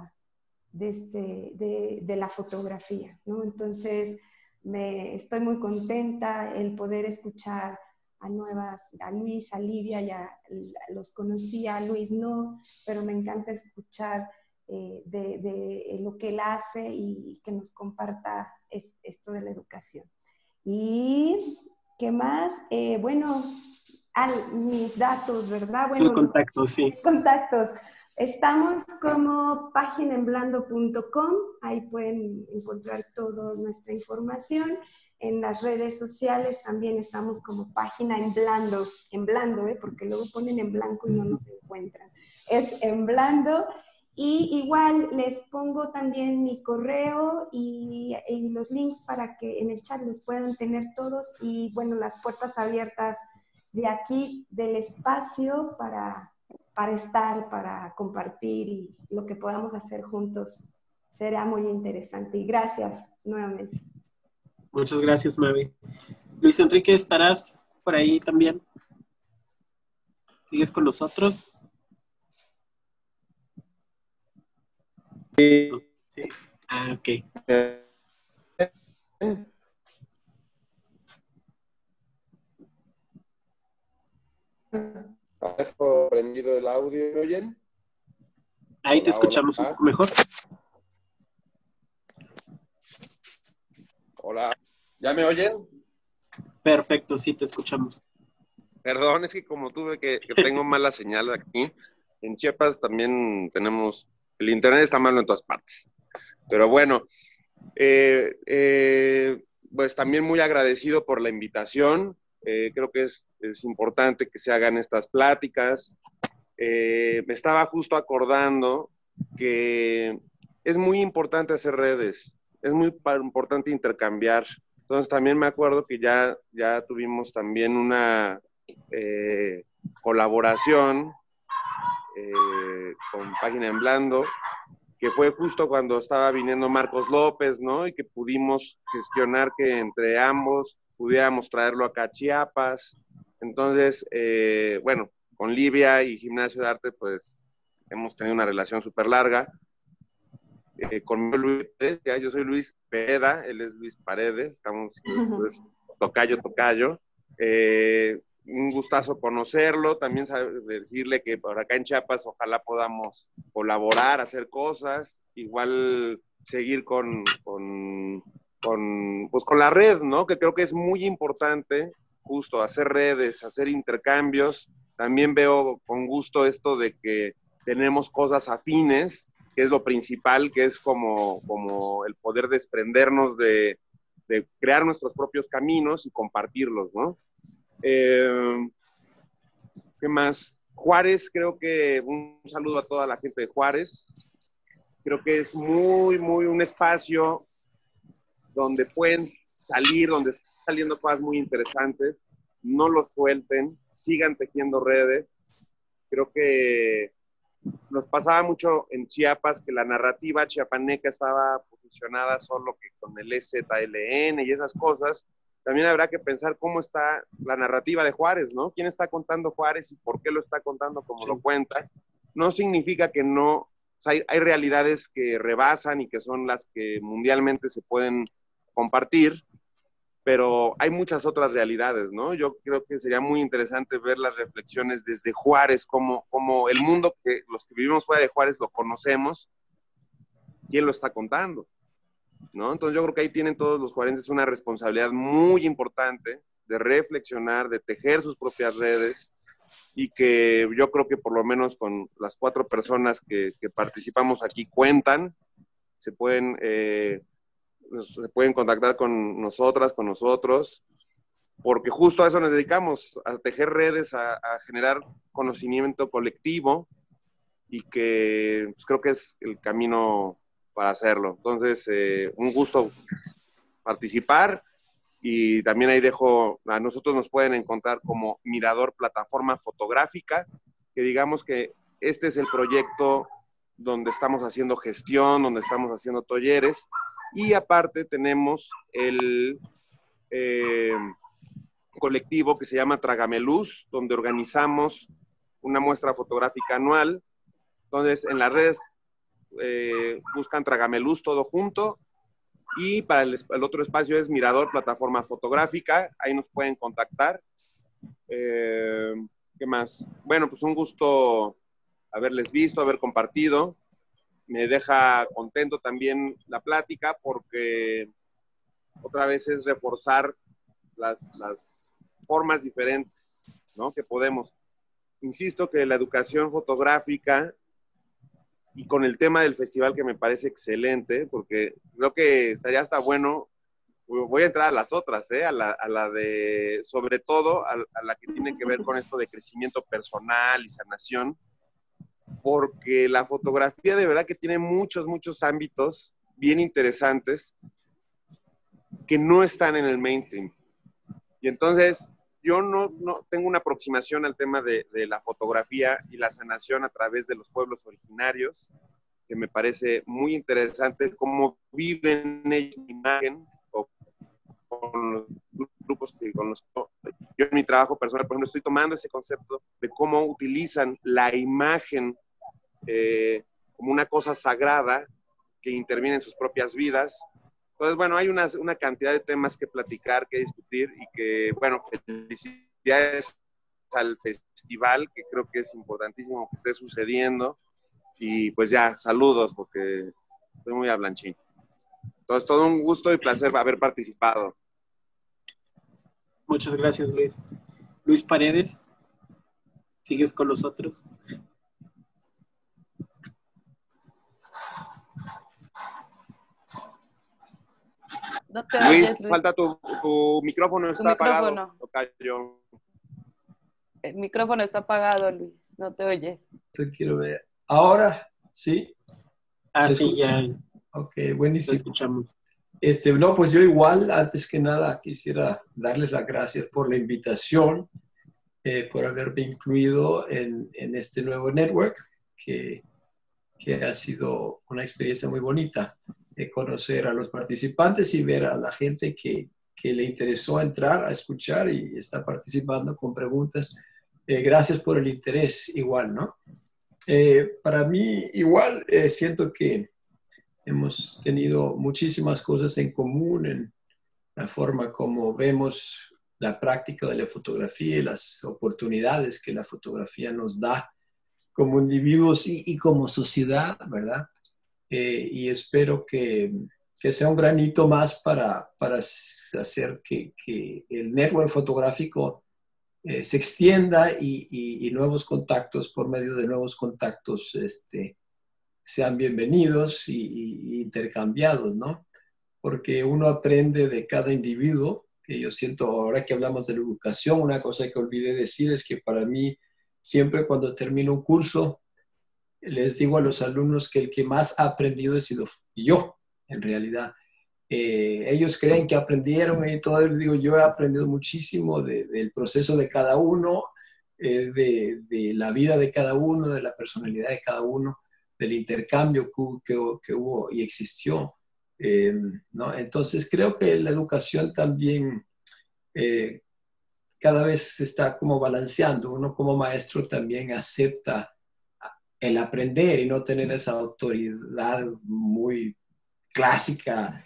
la fotografía, ¿no? Entonces, estoy muy contenta el poder escuchar a Luis, a Livia, los conocí, a Luis no, pero me encanta escuchar de lo que él hace y que nos comparta esto de la educación. ¿Y qué más? Bueno, mis datos, ¿verdad? Bueno, contactos, sí. Contactos. Estamos como paginaenblando.com, ahí pueden encontrar toda nuestra información. En las redes sociales también estamos como página en blando, porque luego ponen en blanco y no nos encuentran. Es en blando. Y igual les pongo también mi correo y los links para que en el chat los puedan tener todos. Y bueno, las puertas abiertas de aquí, del espacio, para estar, para compartir y lo que podamos hacer juntos será muy interesante. Y gracias nuevamente. Muchas gracias, Mavi. Luis Enrique, ¿estarás por ahí también? ¿Sigues con nosotros? Sí. Ok. Dejo prendido el audio, ¿me oyen? Ahí te escuchamos un poco mejor. Hola, ¿ya me oyen? Perfecto, sí, te escuchamos. Perdón, es que como que tengo mala señal aquí, en Chiapas también tenemos, el internet está malo en todas partes. Pero bueno, pues también muy agradecido por la invitación. Creo que es importante que se hagan estas pláticas. Me estaba justo acordando que es muy importante hacer redes, es muy importante intercambiar. Entonces también me acuerdo que ya tuvimos también una colaboración con Página en Blando, que fue justo cuando estaba viniendo Marcos López, ¿no? Y que pudimos gestionar que entre ambos pudiéramos traerlo acá a Chiapas. Entonces, bueno, con Livia y Gimnasio de Arte, pues hemos tenido una relación súper larga. Con Luis, ya, yo soy Luis Pereda, él es Luis Paredes, estamos pues, tocayo. Un gustazo conocerlo, también decirle que por acá en Chiapas ojalá podamos colaborar, hacer cosas, igual seguir con pues con la red, ¿no? Que creo que es muy importante justo hacer redes, hacer intercambios. También veo con gusto esto de que tenemos cosas afines, que es lo principal, que es como el poder desprendernos de crear nuestros propios caminos y compartirlos, ¿no? ¿Qué más? Juárez, creo que un saludo a toda la gente de Juárez. Creo que es muy un espacio donde pueden salir, donde están saliendo cosas muy interesantes. No lo suelten, sigan tejiendo redes. Creo que nos pasaba mucho en Chiapas que la narrativa chiapaneca estaba posicionada solo que con el EZLN y esas cosas. También habrá que pensar cómo está la narrativa de Juárez, ¿no? ¿Quién está contando Juárez y por qué lo está contando como lo cuenta? No significa que no, o sea, hay realidades que rebasan y que son las que mundialmente se pueden compartir, pero hay muchas otras realidades, ¿no? Yo creo que sería muy interesante ver las reflexiones desde Juárez, como el mundo que los que vivimos fuera de Juárez lo conocemos, ¿quién lo está contando? ¿No? Entonces yo creo que ahí tienen todos los juarenses una responsabilidad muy importante de reflexionar, de tejer sus propias redes, y que yo creo que por lo menos con las 4 personas que participamos aquí cuentan, se pueden contactar con nosotras, con nosotros, porque justo a eso nos dedicamos, a tejer redes, a generar conocimiento colectivo, y que pues, creo que es el camino para hacerlo. Entonces, un gusto participar, y también ahí dejo, a nosotros nos pueden encontrar como Mirador Plataforma Fotográfica, que digamos que este es el proyecto donde estamos haciendo gestión, donde estamos haciendo talleres, y aparte tenemos el colectivo que se llama Trágame Luz, donde organizamos una muestra fotográfica anual. Entonces, en las redes buscan Trágame Luz todo junto, y para el otro espacio es Mirador Plataforma Fotográfica, ahí nos pueden contactar. ¿Qué más? Bueno, pues un gusto haberles visto, haber compartido. Me deja contento también la plática, porque otra vez es reforzar las formas diferentes, ¿no? Que podemos. Insisto que la educación fotográfica, y con el tema del festival que me parece excelente, porque creo que estaría hasta bueno, voy a entrar a las otras, a la de, sobre todo, a la que tiene que ver con esto de crecimiento personal y sanación, porque la fotografía de verdad que tiene muchos ámbitos bien interesantes que no están en el mainstream. Y entonces yo no tengo una aproximación al tema de la fotografía y la sanación a través de los pueblos originarios, que me parece muy interesante cómo viven ellos la imagen, o con los grupos con los que yo en mi trabajo personal, por ejemplo, estoy tomando ese concepto de cómo utilizan la imagen como una cosa sagrada que interviene en sus propias vidas. Entonces, bueno, hay una cantidad de temas que platicar, que discutir, y que, bueno, felicidades al festival, que creo que es importantísimo que esté sucediendo, y pues ya, saludos, porque estoy muy hablanchín. Entonces, todo un gusto y placer haber participado. Muchas gracias, Luis. Luis Paredes, ¿sigues con nosotros? No te Luis, oyes, Luis. falta tu micrófono, está apagado. El micrófono está apagado, Luis. No te oyes. Te quiero ver. Ahora, ¿sí? Sí, ya. Ok, buenísimo. Te escuchamos. No, pues yo igual, antes que nada, quisiera darles las gracias por la invitación, por haberme incluido en este nuevo network, que ha sido una experiencia muy bonita, de conocer a los participantes y ver a la gente que le interesó entrar a escuchar y está participando con preguntas. Gracias por el interés igual, ¿no? Para mí igual siento que hemos tenido muchísimas cosas en común en la forma como vemos la práctica de la fotografía y las oportunidades que la fotografía nos da como individuos y como sociedad, ¿verdad? Y espero que que sea un granito más para hacer que el network fotográfico se extienda y nuevos contactos, por medio de nuevos contactos, sean bienvenidos y intercambiados, ¿no? Porque uno aprende de cada individuo, que yo siento, ahora que hablamos de la educación, una cosa que olvidé decir es que para mí, siempre cuando termino un curso, les digo a los alumnos que el que más ha aprendido he sido yo, en realidad. Ellos creen que aprendieron y todo, les digo, yo he aprendido muchísimo del proceso de cada uno, de la vida de cada uno, de la personalidad de cada uno, del intercambio que hubo y existió. ¿No? Entonces creo que la educación también cada vez se está como balanceando. Uno como maestro también acepta el aprender y no tener esa autoridad muy clásica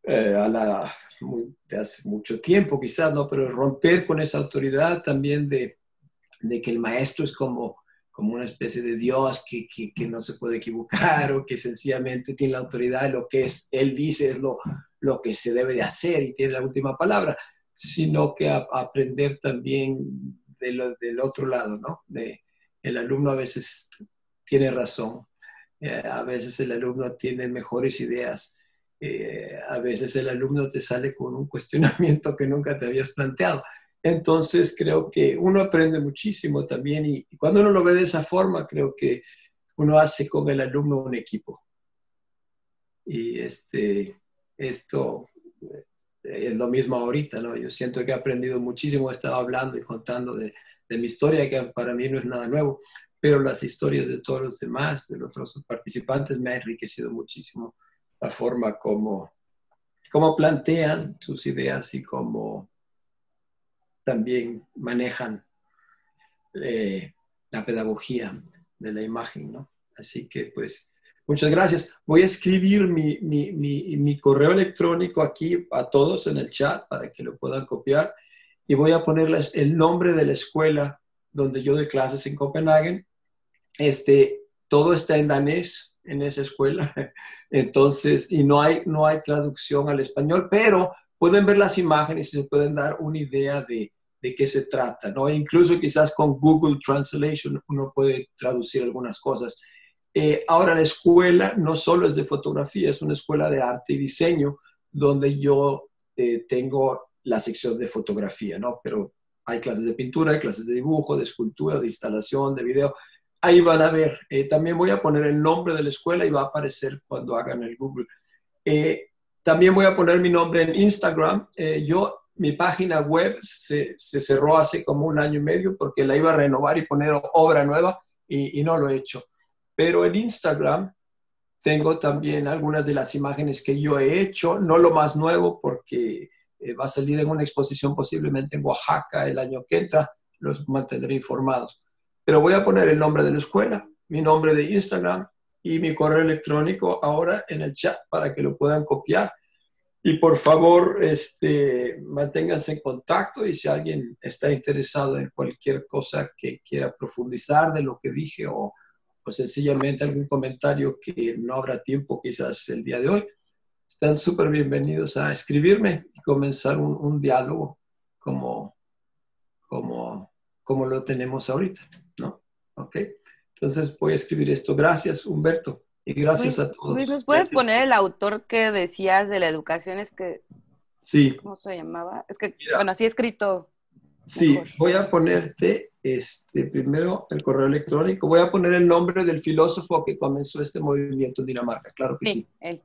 de hace mucho tiempo quizás, ¿no? Pero romper con esa autoridad también de que el maestro es como una especie de Dios que no se puede equivocar o que sencillamente tiene la autoridad, lo que él dice es lo que se debe de hacer y tiene la última palabra, sino que aprender también del otro lado, ¿no? El alumno a veces tiene razón, a veces el alumno tiene mejores ideas, a veces el alumno te sale con un cuestionamiento que nunca te habías planteado. Entonces creo que uno aprende muchísimo también y cuando uno lo ve de esa forma, creo que uno hace con el alumno un equipo. Y esto es lo mismo ahorita, ¿no? Yo siento que he aprendido muchísimo, he estado hablando y contando de mi historia, que para mí no es nada nuevo, pero las historias de todos los demás, de los otros participantes, me ha enriquecido muchísimo la forma como plantean sus ideas y cómo también manejan la pedagogía de la imagen, ¿no? Así que, pues, muchas gracias. Voy a escribir mi correo electrónico aquí a todos en el chat para que lo puedan copiar y voy a ponerles el nombre de la escuela donde yo doy clases en Copenhague. Todo está en danés en esa escuela, entonces, y no hay traducción al español, pero pueden ver las imágenes y se pueden dar una idea de qué se trata, ¿no? Incluso quizás con Google Translation uno puede traducir algunas cosas. Ahora, la escuela no solo es de fotografía, es una escuela de arte y diseño, donde yo tengo la sección de fotografía, ¿no? Pero hay clases de pintura, hay clases de dibujo, de escultura, de instalación, de video. Ahí van a ver. También voy a poner el nombre de la escuela y va a aparecer cuando hagan el Google. También voy a poner mi nombre en Instagram. Mi página web se cerró hace como 1 año y medio porque la iba a renovar y poner obra nueva y no lo he hecho. Pero en Instagram tengo también algunas de las imágenes que yo he hecho, no lo más nuevo porque va a salir en una exposición posiblemente en Oaxaca el año que entra, los mantendré informados. Pero voy a poner el nombre de la escuela, mi nombre de Instagram y mi correo electrónico ahora en el chat para que lo puedan copiar. Y por favor, manténganse en contacto y si alguien está interesado en cualquier cosa que quiera profundizar de lo que dije o sencillamente algún comentario que no habrá tiempo quizás el día de hoy, están súper bienvenidos a escribirme y comenzar un diálogo como lo tenemos ahorita, ¿no? ¿Ok? Entonces voy a escribir esto. Gracias, Humberto. Y gracias a todos. Luis, ¿nos puedes Gracias. poner el autor que decías de la educación? Es que, Sí. ¿cómo se llamaba? Es que, Mira, bueno, así escrito. Sí, Mejor. voy a ponerte primero el correo electrónico. Voy a poner el nombre del filósofo que comenzó este movimiento en Dinamarca. Claro que sí. Él.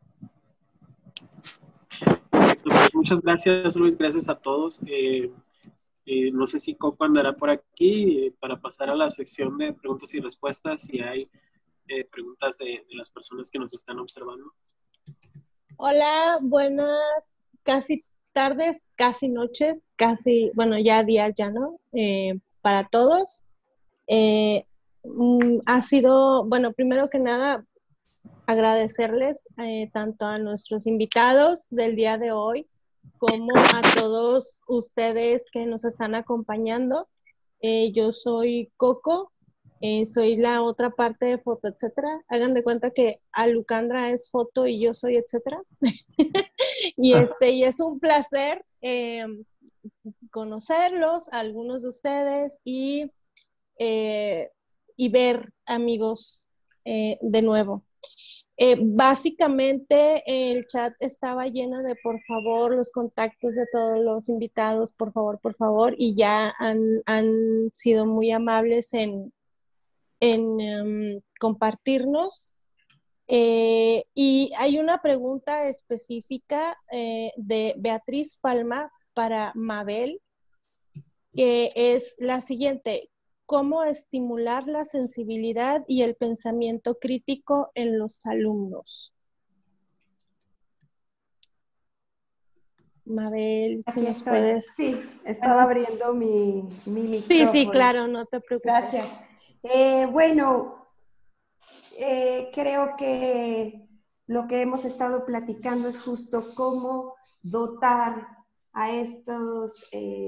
Pues muchas gracias, Luis. Gracias a todos. No sé si Coco andará por aquí para pasar a la sección de preguntas y respuestas si hay preguntas de las personas que nos están observando. Hola, buenas, casi tardes, casi noches, casi, bueno, ya días ya, ¿no? Para todos. Ha sido, bueno, primero que nada, agradecerles tanto a nuestros invitados del día de hoy como a todos ustedes que nos están acompañando. Yo soy Coco, soy la otra parte de foto, etcétera. Hagan de cuenta que Alucandra es foto y yo soy etcétera. Y es un placer conocerlos, a algunos de ustedes, y ver amigos de nuevo. Básicamente el chat estaba lleno de por favor los contactos de todos los invitados, por favor, y ya han sido muy amables en compartirnos. Y hay una pregunta específica de Beatriz Palma para Mabel, que es la siguiente: ¿cómo estimular la sensibilidad y el pensamiento crítico en los alumnos? Mabel, si nos puedes. Sí, estaba abriendo mi micrófono. Sí, claro, no te preocupes. Gracias. Creo que lo que hemos estado platicando es justo cómo dotar a estos,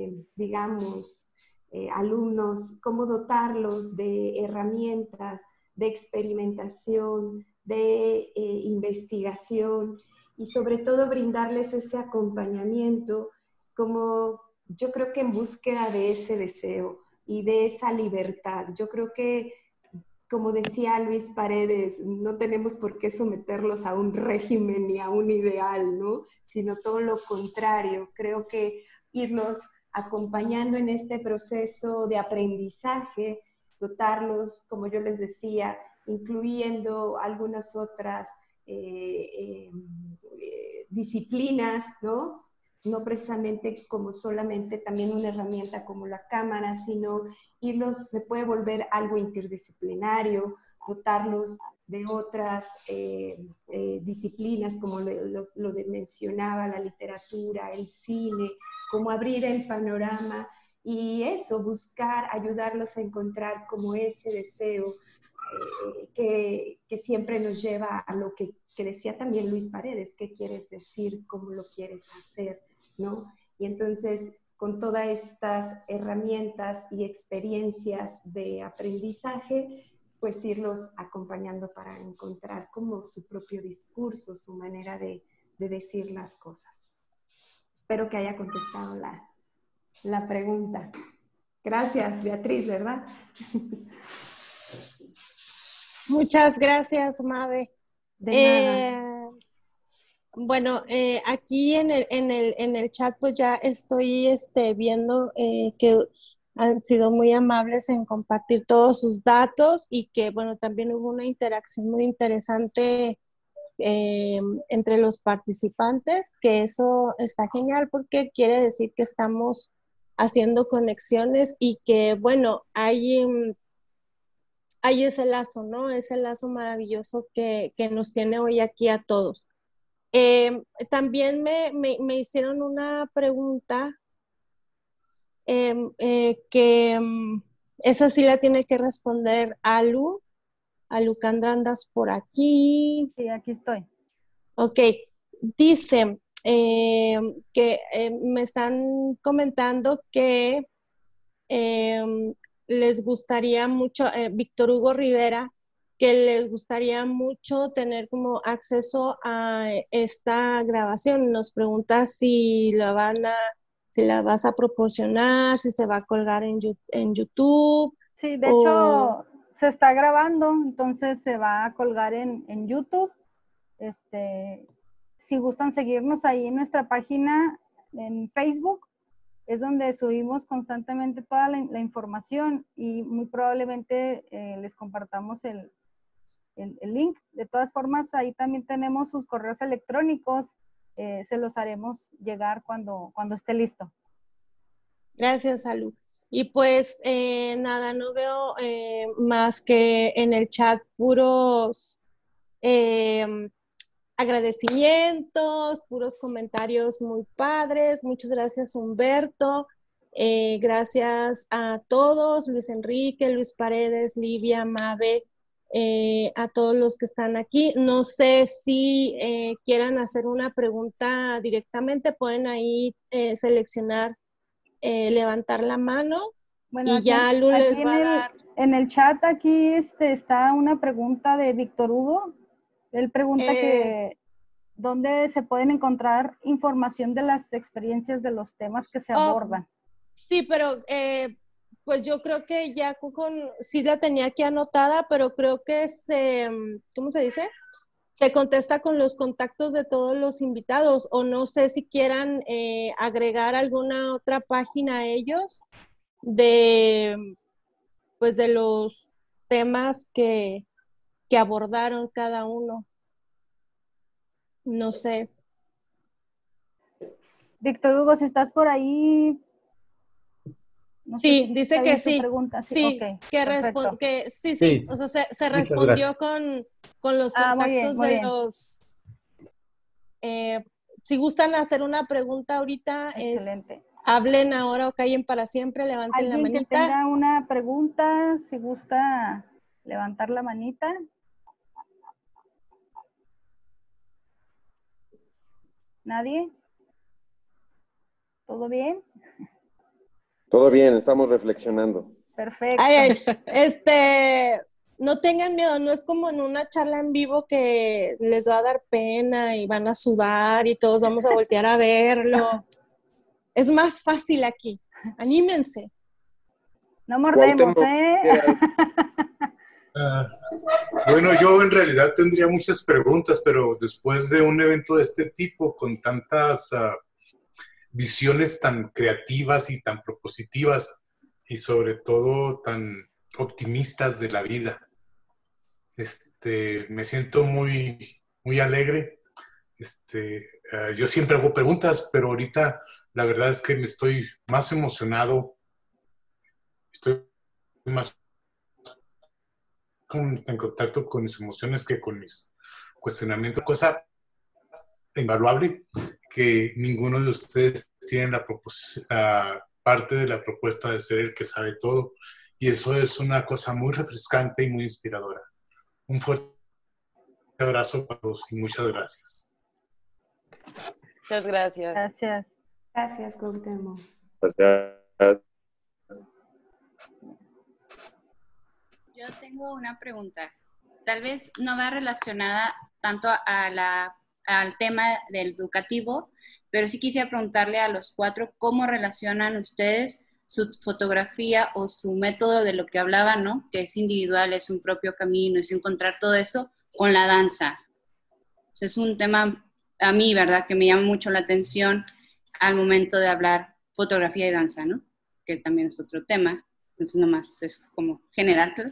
alumnos, cómo dotarlos de herramientas, de experimentación, de investigación, y sobre todo brindarles ese acompañamiento, como yo creo que en búsqueda de ese deseo y de esa libertad. Yo creo que, como decía Luis Paredes, no tenemos por qué someterlos a un régimen ni a un ideal, ¿no? Sino todo lo contrario. Creo que irlos acompañando en este proceso de aprendizaje, dotarlos, como yo les decía, incluyendo algunas otras disciplinas, ¿no? No precisamente como solamente también una herramienta como la cámara, sino se puede volver algo interdisciplinario, dotarlos de otras disciplinas, como lo mencionaba, la literatura, el cine, como abrir el panorama, y eso, buscar, ayudarlos a encontrar como ese deseo que siempre nos lleva a lo que decía también Luis Paredes: ¿qué quieres decir? ¿Cómo lo quieres hacer? ¿No? Y entonces, con todas estas herramientas y experiencias de aprendizaje, pues irlos acompañando para encontrar como su propio discurso, su manera de decir las cosas. Espero que haya contestado la pregunta. Gracias, Beatriz, ¿verdad? Muchas gracias, Mabe. De nada. Bueno, aquí en el chat pues ya estoy viendo que han sido muy amables en compartir todos sus datos, y que bueno, también hubo una interacción muy interesante entre los participantes, que eso está genial porque quiere decir que estamos haciendo conexiones, y que bueno, hay ese lazo, ¿no? Ese lazo maravilloso que nos tiene hoy aquí a todos. También me hicieron una pregunta que esa sí la tiene que responder Alu. Alucandra, ¿andas por aquí? Sí, aquí estoy. Ok, dice que me están comentando que les gustaría mucho, Víctor Hugo Rivera, que les gustaría mucho tener como acceso a esta grabación. Nos pregunta si la vas a proporcionar, si se va a colgar en YouTube. Sí, de hecho se está grabando, entonces se va a colgar en YouTube. Si gustan seguirnos ahí en nuestra página en Facebook, es donde subimos constantemente toda la información, y muy probablemente les compartamos el link. De todas formas, ahí también tenemos sus correos electrónicos, se los haremos llegar cuando esté listo. Gracias, Salud. Y pues nada, no veo más que en el chat puros agradecimientos, puros comentarios muy padres. Muchas gracias, Humberto. Gracias a todos, Luis Enrique, Luis Paredes, Livia, Mabe, a todos los que están aquí. No sé si quieran hacer una pregunta directamente, pueden ahí seleccionar, levantar la mano, Bueno, y ya Lu les va a dar. En el chat aquí está una pregunta de Víctor Hugo. Él pregunta que dónde se pueden encontrar información de las experiencias de los temas que se abordan. Sí, pero pues yo creo que ya sí la tenía aquí anotada, pero creo que ¿cómo se dice? Se contesta con los contactos de todos los invitados, o no sé si quieran agregar alguna otra página a ellos pues de los temas que abordaron cada uno. No sé. Víctor Hugo, si estás por ahí. No sí, sé si dice que sí. Pregunta. Sí, okay, que sí. O sea, se respondió con los contactos muy bien. los... si gustan hacer una pregunta ahorita, hablen ahora o callen para siempre, levanten la manita. Alguien que tenga una pregunta, si gusta levantar la manita. ¿Nadie? ¿Todo bien? Todo bien, estamos reflexionando. Perfecto. No tengan miedo, no es como en una charla en vivo que les va a dar pena y van a sudar y todos vamos a voltear a verlo. Es más fácil aquí. Anímense. No mordemos, Bueno, yo en realidad tendría muchas preguntas, pero después de un evento de este tipo, con tantas visiones tan creativas y tan propositivas, y sobre todo tan optimistas de la vida, me siento muy, muy alegre. Yo siempre hago preguntas, pero ahorita la verdad es que me estoy más emocionado, estoy más en contacto con mis emociones que con mis cuestionamientos, cosa invaluable que ninguno de ustedes tiene la parte de la propuesta de ser el que sabe todo, y eso es una cosa muy refrescante y muy inspiradora. Un fuerte abrazo para todos y muchas gracias. Muchas gracias. Gracias. Gracias, Cuauhtémoc. Gracias. Yo tengo una pregunta. Tal vez no va relacionada tanto al tema del educativo, pero sí quisiera preguntarle a los cuatro cómo relacionan ustedes su fotografía o su método de lo que hablaban, ¿no? Que es individual, es un propio camino, es encontrar todo eso con la danza. O sea, es un tema a mí, ¿verdad?, que me llama mucho la atención al momento de hablar fotografía y danza, ¿no? Que también es otro tema. Entonces, nomás es como general, claro.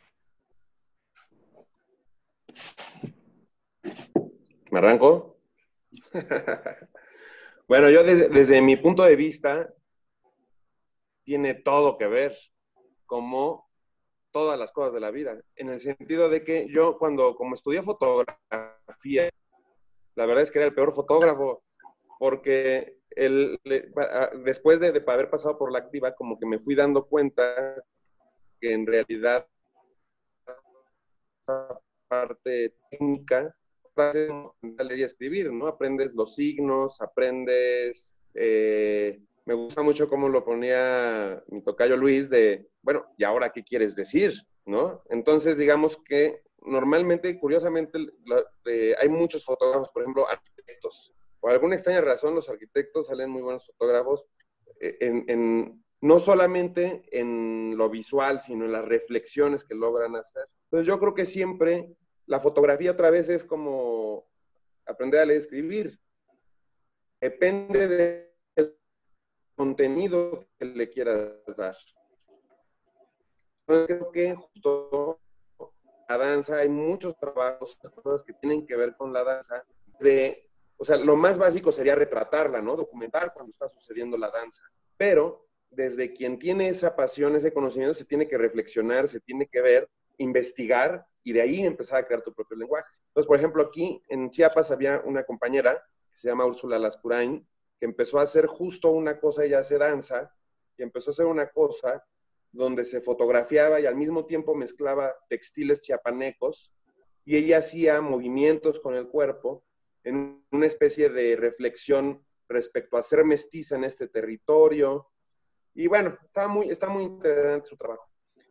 ¿Me arranco? Bueno, yo desde mi punto de vista, tiene todo que ver, como todas las cosas de la vida, en el sentido de que yo como estudié fotografía, la verdad es que era el peor fotógrafo, porque después de haber pasado por la activa, como que me fui dando cuenta que en realidad esa parte técnica, leer y escribir, ¿no? Aprendes los signos, aprendes... me gusta mucho cómo lo ponía mi tocayo Luis de, bueno, ¿y ahora qué quieres decir? ¿No? Entonces, digamos que normalmente, curiosamente, hay muchos fotógrafos, por ejemplo, arquitectos. Por alguna extraña razón, los arquitectos salen muy buenos fotógrafos, no solamente en lo visual, sino en las reflexiones que logran hacer. Entonces, yo creo que siempre la fotografía otra vez es como aprender a leer y escribir. Depende del contenido que le quieras dar. Entonces, creo que justo la danza, hay muchos trabajos, cosas que tienen que ver con la danza. O sea, lo más básico sería retratarla, ¿no? Documentar cuando está sucediendo la danza. Pero desde quien tiene esa pasión, ese conocimiento, se tiene que reflexionar, se tiene que ver, investigar, y de ahí empezar a crear tu propio lenguaje. Entonces, por ejemplo, aquí en Chiapas había una compañera que se llama Úrsula Lascurain, que empezó a hacer justo una cosa, ella hace danza, y empezó a hacer una cosa donde se fotografiaba y al mismo tiempo mezclaba textiles chiapanecos, y ella hacía movimientos con el cuerpo en una especie de reflexión respecto a ser mestiza en este territorio. Y bueno, está muy interesante su trabajo.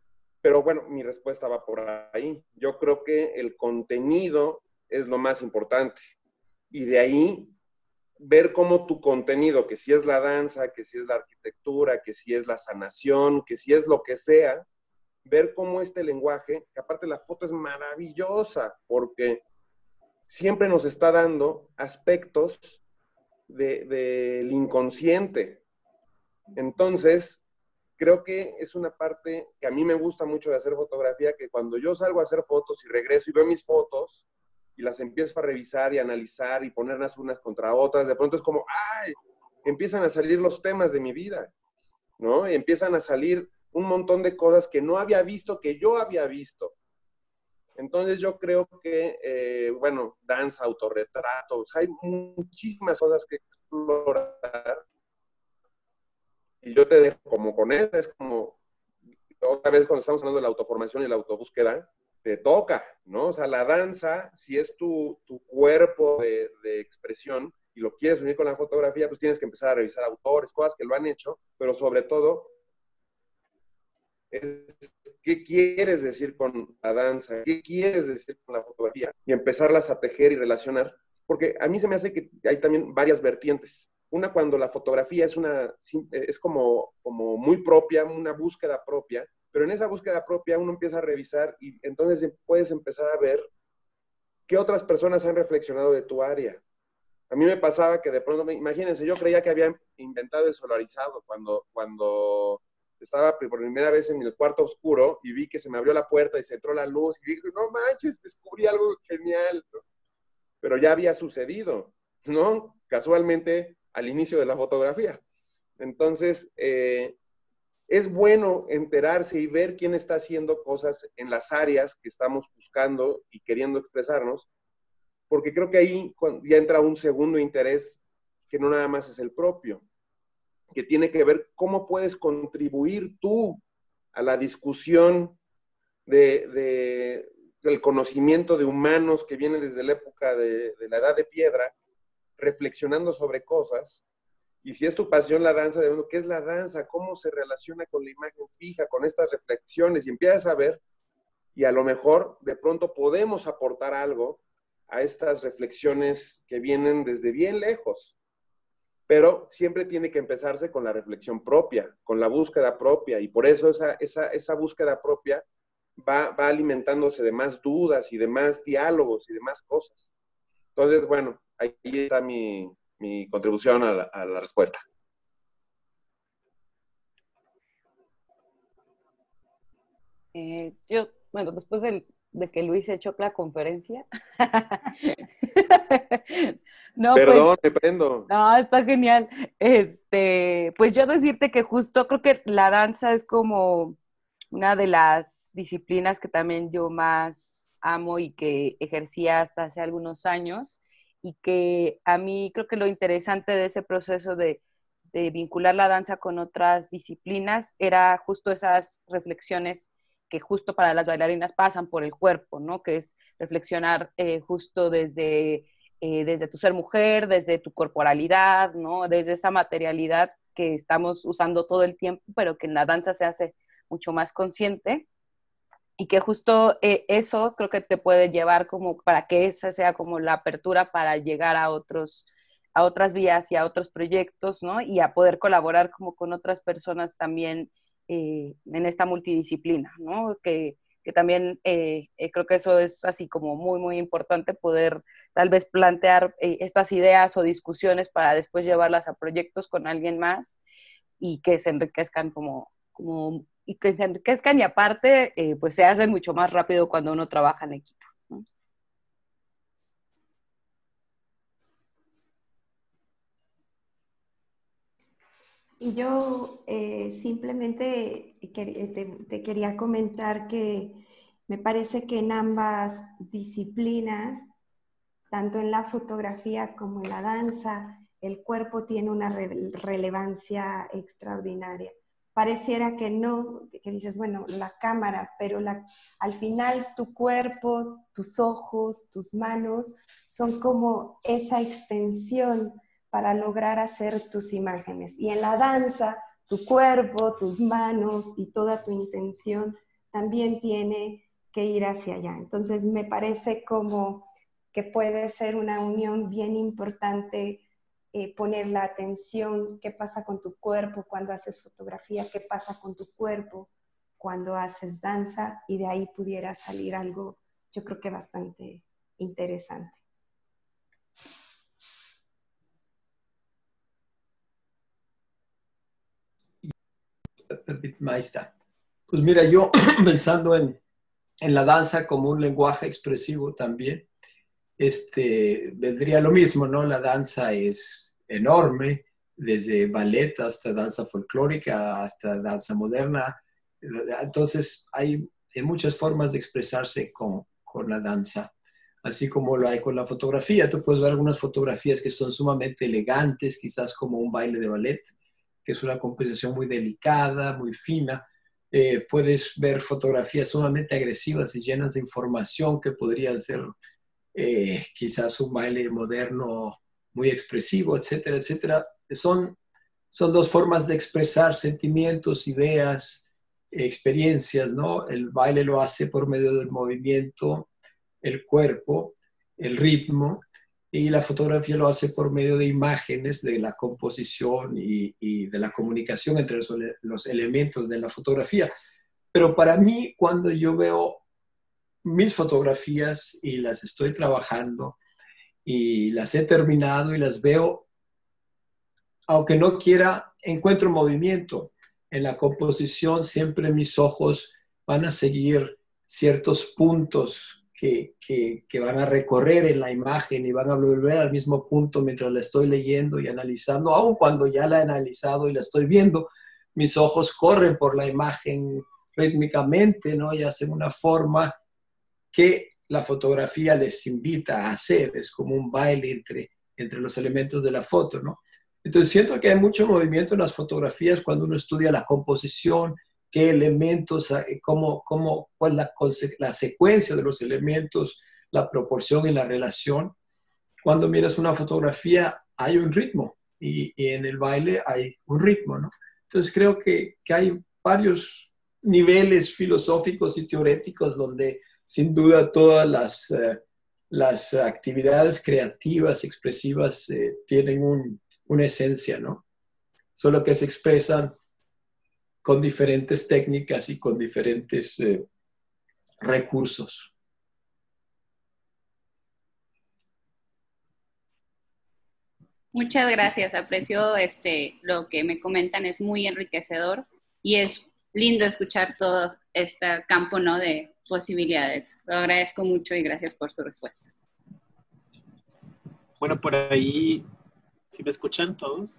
Pero bueno, mi respuesta va por ahí. Yo creo que el contenido es lo más importante. Y de ahí ver cómo tu contenido, que si es la danza, que si es la arquitectura, que si es la sanación, que si es lo que sea, ver cómo este lenguaje, que aparte la foto es maravillosa, porque siempre nos está dando aspectos del inconsciente. Entonces, creo que es una parte que a mí me gusta mucho de hacer fotografía, que cuando yo salgo a hacer fotos y regreso y veo mis fotos y las empiezo a revisar y analizar y ponerlas unas contra otras, de pronto es como, ¡ay! Empiezan a salir los temas de mi vida, ¿no? Y empiezan a salir un montón de cosas que no había visto, que yo había visto. Entonces yo creo que, bueno, danza, autorretratos, hay muchísimas cosas que explorar. Y yo te dejo como con esta, es como, otra vez cuando estamos hablando de la autoformación y la autobúsqueda, te toca, ¿no? O sea, la danza, si es tu cuerpo de expresión y lo quieres unir con la fotografía, pues tienes que empezar a revisar autores, cosas que lo han hecho, pero sobre todo, ¿qué quieres decir con la danza? ¿Qué quieres decir con la fotografía? Y empezarlas a tejer y relacionar, porque a mí se me hace que hay también varias vertientes. Una, cuando la fotografía es como muy propia, una búsqueda propia, pero en esa búsqueda propia uno empieza a revisar y entonces puedes empezar a ver qué otras personas han reflexionado de tu área. A mí me pasaba que de pronto, imagínense, yo creía que había inventado el solarizado cuando estaba por primera vez en el cuarto oscuro y vi que se me abrió la puerta y se entró la luz y dije, no manches, descubrí algo genial, ¿no? Pero ya había sucedido, ¿no? Casualmente al inicio de la fotografía. Entonces, es bueno enterarse y ver quién está haciendo cosas en las áreas que estamos buscando y queriendo expresarnos, porque creo que ahí ya entra un segundo interés que no nada más es el propio, que tiene que ver cómo puedes contribuir tú a la discusión del conocimiento de humanos que viene desde la época de la Edad de Piedra, reflexionando sobre cosas. Y si es tu pasión la danza, ¿qué es la danza? ¿Cómo se relaciona con la imagen fija, con estas reflexiones? Y empiezas a ver, y a lo mejor de pronto podemos aportar algo a estas reflexiones que vienen desde bien lejos. Pero siempre tiene que empezarse con la reflexión propia, con la búsqueda propia, y por eso esa búsqueda propia va alimentándose de más dudas y de más diálogos y de más cosas. Entonces, bueno, ahí está mi contribución a la respuesta. Yo, bueno, después de que Luis echó la conferencia. No, perdón, pues, me prendo. No, está genial. Pues yo decirte que justo creo que la danza es como una de las disciplinas que también yo más amo y que ejercía hasta hace algunos años, y que a mí creo que lo interesante de ese proceso de vincular la danza con otras disciplinas era justo esas reflexiones que justo para las bailarinas pasan por el cuerpo, ¿no? Que es reflexionar justo desde tu ser mujer, desde tu corporalidad, ¿no? Desde esa materialidad que estamos usando todo el tiempo, pero que en la danza se hace mucho más consciente, y que justo eso creo que te puede llevar como para que esa sea como la apertura para llegar a otras vías y a otros proyectos, ¿no? Y a poder colaborar como con otras personas también en esta multidisciplina, ¿no? Que también creo que eso es así como muy, muy importante, poder tal vez plantear estas ideas o discusiones para después llevarlas a proyectos con alguien más y que se enriquezcan y que se enriquezcan, y aparte pues se hacen mucho más rápido cuando uno trabaja en equipo, ¿no? Y yo simplemente te quería comentar que me parece que en ambas disciplinas, tanto en la fotografía como en la danza, el cuerpo tiene una relevancia extraordinaria. Pareciera que no, que dices, bueno, la cámara, pero al final tu cuerpo, tus ojos, tus manos son como esa extensión para lograr hacer tus imágenes. Y en la danza, tu cuerpo, tus manos y toda tu intención también tiene que ir hacia allá. Entonces me parece como que puede ser una unión bien importante, poner la atención, qué pasa con tu cuerpo cuando haces fotografía, qué pasa con tu cuerpo cuando haces danza, y de ahí pudiera salir algo, yo creo que bastante interesante. Ahí está. Pues mira, yo pensando en la danza como un lenguaje expresivo también, vendría lo mismo, ¿no? La danza es enorme, desde ballet hasta danza folclórica, hasta danza moderna. Entonces, hay muchas formas de expresarse con la danza, así como lo hay con la fotografía. Tú puedes ver algunas fotografías que son sumamente elegantes, quizás como un baile de ballet, que es una composición muy delicada, muy fina. Puedes ver fotografías sumamente agresivas y llenas de información que podrían ser quizás un baile moderno muy expresivo, etcétera, etcétera. Son dos formas de expresar sentimientos, ideas, experiencias, ¿no? El baile lo hace por medio del movimiento, el cuerpo, el ritmo, y la fotografía lo hace por medio de imágenes, de la composición y de la comunicación entre los elementos de la fotografía. Pero para mí, cuando yo veo mis fotografías y las estoy trabajando y las he terminado y las veo, aunque no quiera, encuentro movimiento. En la composición siempre mis ojos van a seguir ciertos puntos que van a recorrer en la imagen y van a volver al mismo punto mientras la estoy leyendo y analizando. Aun cuando ya la he analizado y la estoy viendo, mis ojos corren por la imagen rítmicamente, ¿no? Y hacen una forma que la fotografía les invita a hacer. Es como un baile entre los elementos de la foto, ¿no? Entonces siento que hay mucho movimiento en las fotografías cuando uno estudia la composición, qué elementos, cuál es la secuencia de los elementos, la proporción y la relación. Cuando miras una fotografía hay un ritmo y en el baile hay un ritmo, ¿no? Entonces creo que hay varios niveles filosóficos y teoréticos donde sin duda todas las actividades creativas, expresivas, tienen una esencia, ¿no? Solo que se expresan con diferentes técnicas y con diferentes recursos. Muchas gracias, aprecio lo que me comentan, es muy enriquecedor y es lindo escuchar todo este campo, ¿no?, de posibilidades. Lo agradezco mucho y gracias por sus respuestas. Bueno, por ahí, ¿sí me escuchan todos?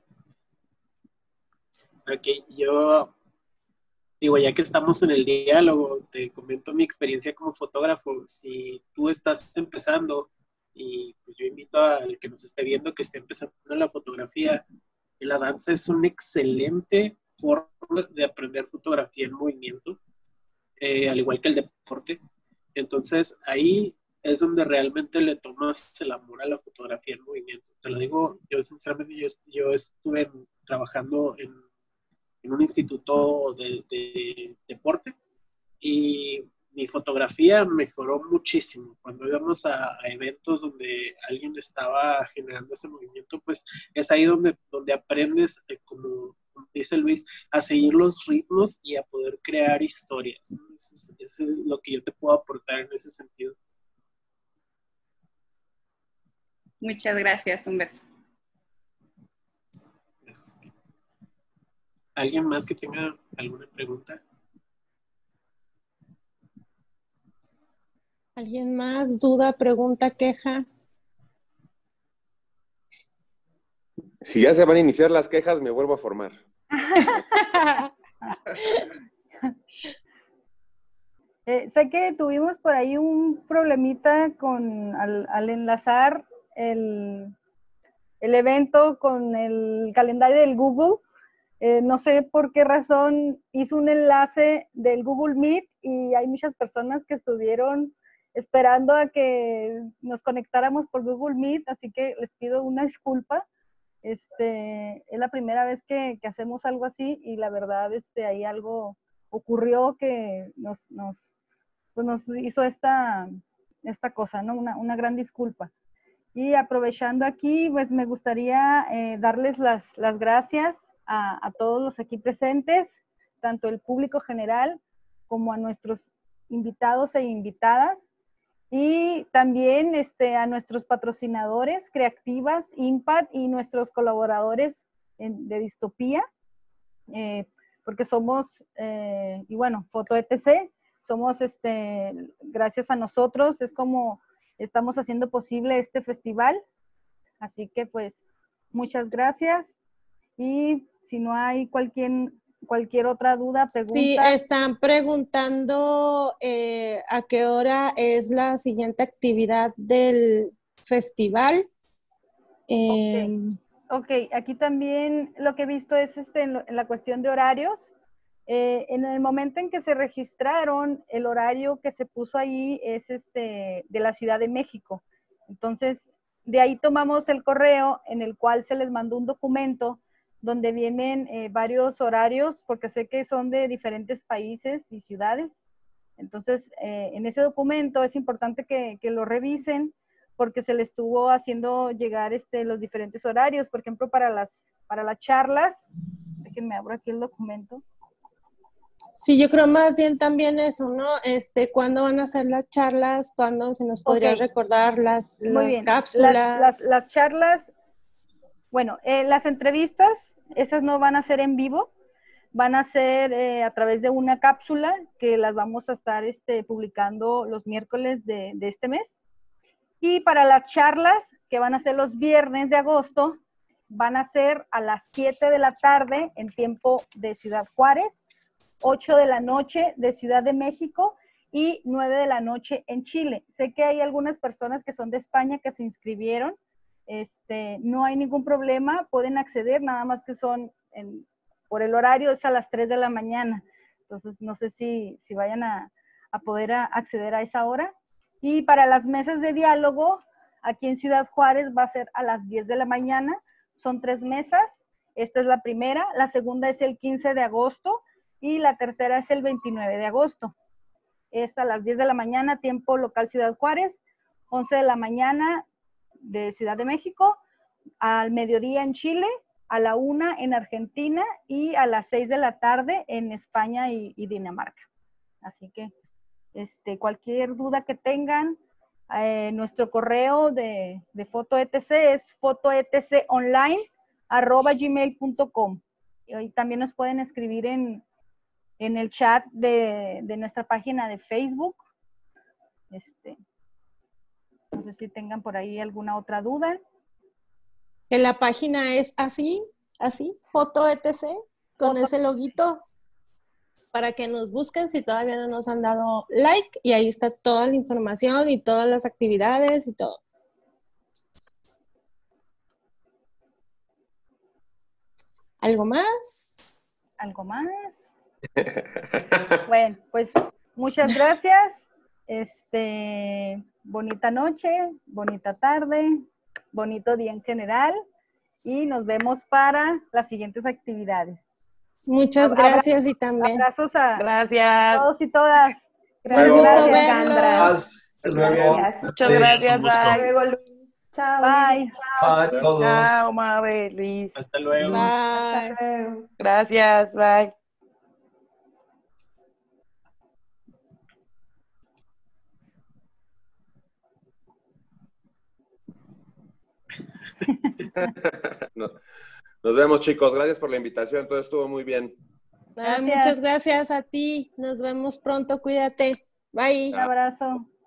Ok, yo digo, ya que estamos en el diálogo, te comento mi experiencia como fotógrafo. Si tú estás empezando, y pues yo invito al que nos esté viendo que esté empezando en la fotografía, la danza es una excelente forma de aprender fotografía en movimiento, al igual que el deporte. Entonces ahí es donde realmente le tomas el amor a la fotografía en movimiento. Te lo digo, yo sinceramente, yo estuve trabajando en un instituto de deporte y mi fotografía mejoró muchísimo. Cuando íbamos a eventos donde alguien estaba generando ese movimiento, pues es ahí donde aprendes, como dice Luis, a seguir los ritmos y a poder crear historias. Eso es lo que yo te puedo aportar en ese sentido. Muchas gracias, Humberto. Gracias. ¿Alguien más que tenga alguna pregunta? ¿Alguien más? ¿Duda, pregunta, queja? Si ya se van a iniciar las quejas, me vuelvo a formar. Sé que tuvimos por ahí un problemita al enlazar el evento con el calendario del Google. No sé por qué razón hizo un enlace del Google Meet y hay muchas personas que estuvieron esperando a que nos conectáramos por Google Meet, así que les pido una disculpa. Es la primera vez que hacemos algo así y la verdad hay algo ocurrió que pues nos hizo esta cosa, ¿no? Una gran disculpa. Y aprovechando aquí, pues me gustaría darles las gracias a todos los aquí presentes, tanto el público general como a nuestros invitados e invitadas, y también a nuestros patrocinadores, Creativas, Impact, y nuestros colaboradores de Distopía, porque somos, y bueno, Foto ETC, somos, gracias a nosotros, es como estamos haciendo posible este festival. Así que pues muchas gracias, y si no hay cualquier otra duda, pregunta. Sí, están preguntando a qué hora es la siguiente actividad del festival. Ok, aquí también lo que he visto es en la cuestión de horarios. En el momento en que se registraron, el horario que se puso ahí es de la Ciudad de México. Entonces, de ahí tomamos el correo en el cual se les mandó un documento donde vienen varios horarios, porque sé que son de diferentes países y ciudades. Entonces, en ese documento es importante que lo revisen, porque se les estuvo haciendo llegar los diferentes horarios. Por ejemplo, para las charlas, déjenme abro aquí el documento. Sí, yo creo más bien también eso, ¿no? ¿Cuándo van a ser las charlas? ¿Cuándo se nos podría recordar las cápsulas? Las charlas, bueno, las entrevistas, esas no van a ser en vivo, van a ser a través de una cápsula que las vamos a estar publicando los miércoles de este mes. Y para las charlas, que van a ser los viernes de agosto, van a ser a las 7 de la tarde en tiempo de Ciudad Juárez, 8 de la noche de Ciudad de México y 9 de la noche en Chile. Sé que hay algunas personas que son de España que se inscribieron. No hay ningún problema, pueden acceder, nada más que son, por el horario es a las 3 de la mañana. Entonces, no sé si vayan a poder acceder a esa hora. Y para las mesas de diálogo, aquí en Ciudad Juárez va a ser a las 10 de la mañana. Son 3 mesas. Esta es la primera. La segunda es el 15 de agosto. Y la tercera es el 29 de agosto. Es a las 10 de la mañana, tiempo local Ciudad Juárez, 11 de la mañana de Ciudad de México, al mediodía en Chile, a la 1 en Argentina y a las 6 de la tarde en España y Dinamarca. Así que cualquier duda que tengan, nuestro correo de Foto ETC es fotoetconline@gmail.com. Y también nos pueden escribir en el chat de nuestra página de Facebook. No sé si tengan por ahí alguna otra duda. En la página es así, Foto ETC, con ese loguito, para que nos busquen si todavía no nos han dado like, y ahí está toda la información y todas las actividades y todo. ¿Algo más? ¿Algo más? Bueno, pues muchas gracias. Bonita noche, bonita tarde, bonito día en general, y nos vemos para las siguientes actividades. Muchas gracias, y también abrazos a gracias. todos y todas. Un gusto verlos. Gracias. Muchas gracias. Hasta luego, Luis. Chao. Bye. Lidia. Chao. Bye a todos. Chao, Mabel, Luis. Hasta luego. Bye. Hasta luego. Gracias, bye. Nos vemos, chicos. Gracias por la invitación. Todo estuvo muy bien. Muchas gracias a ti. Nos vemos pronto. Cuídate. Bye. Un abrazo.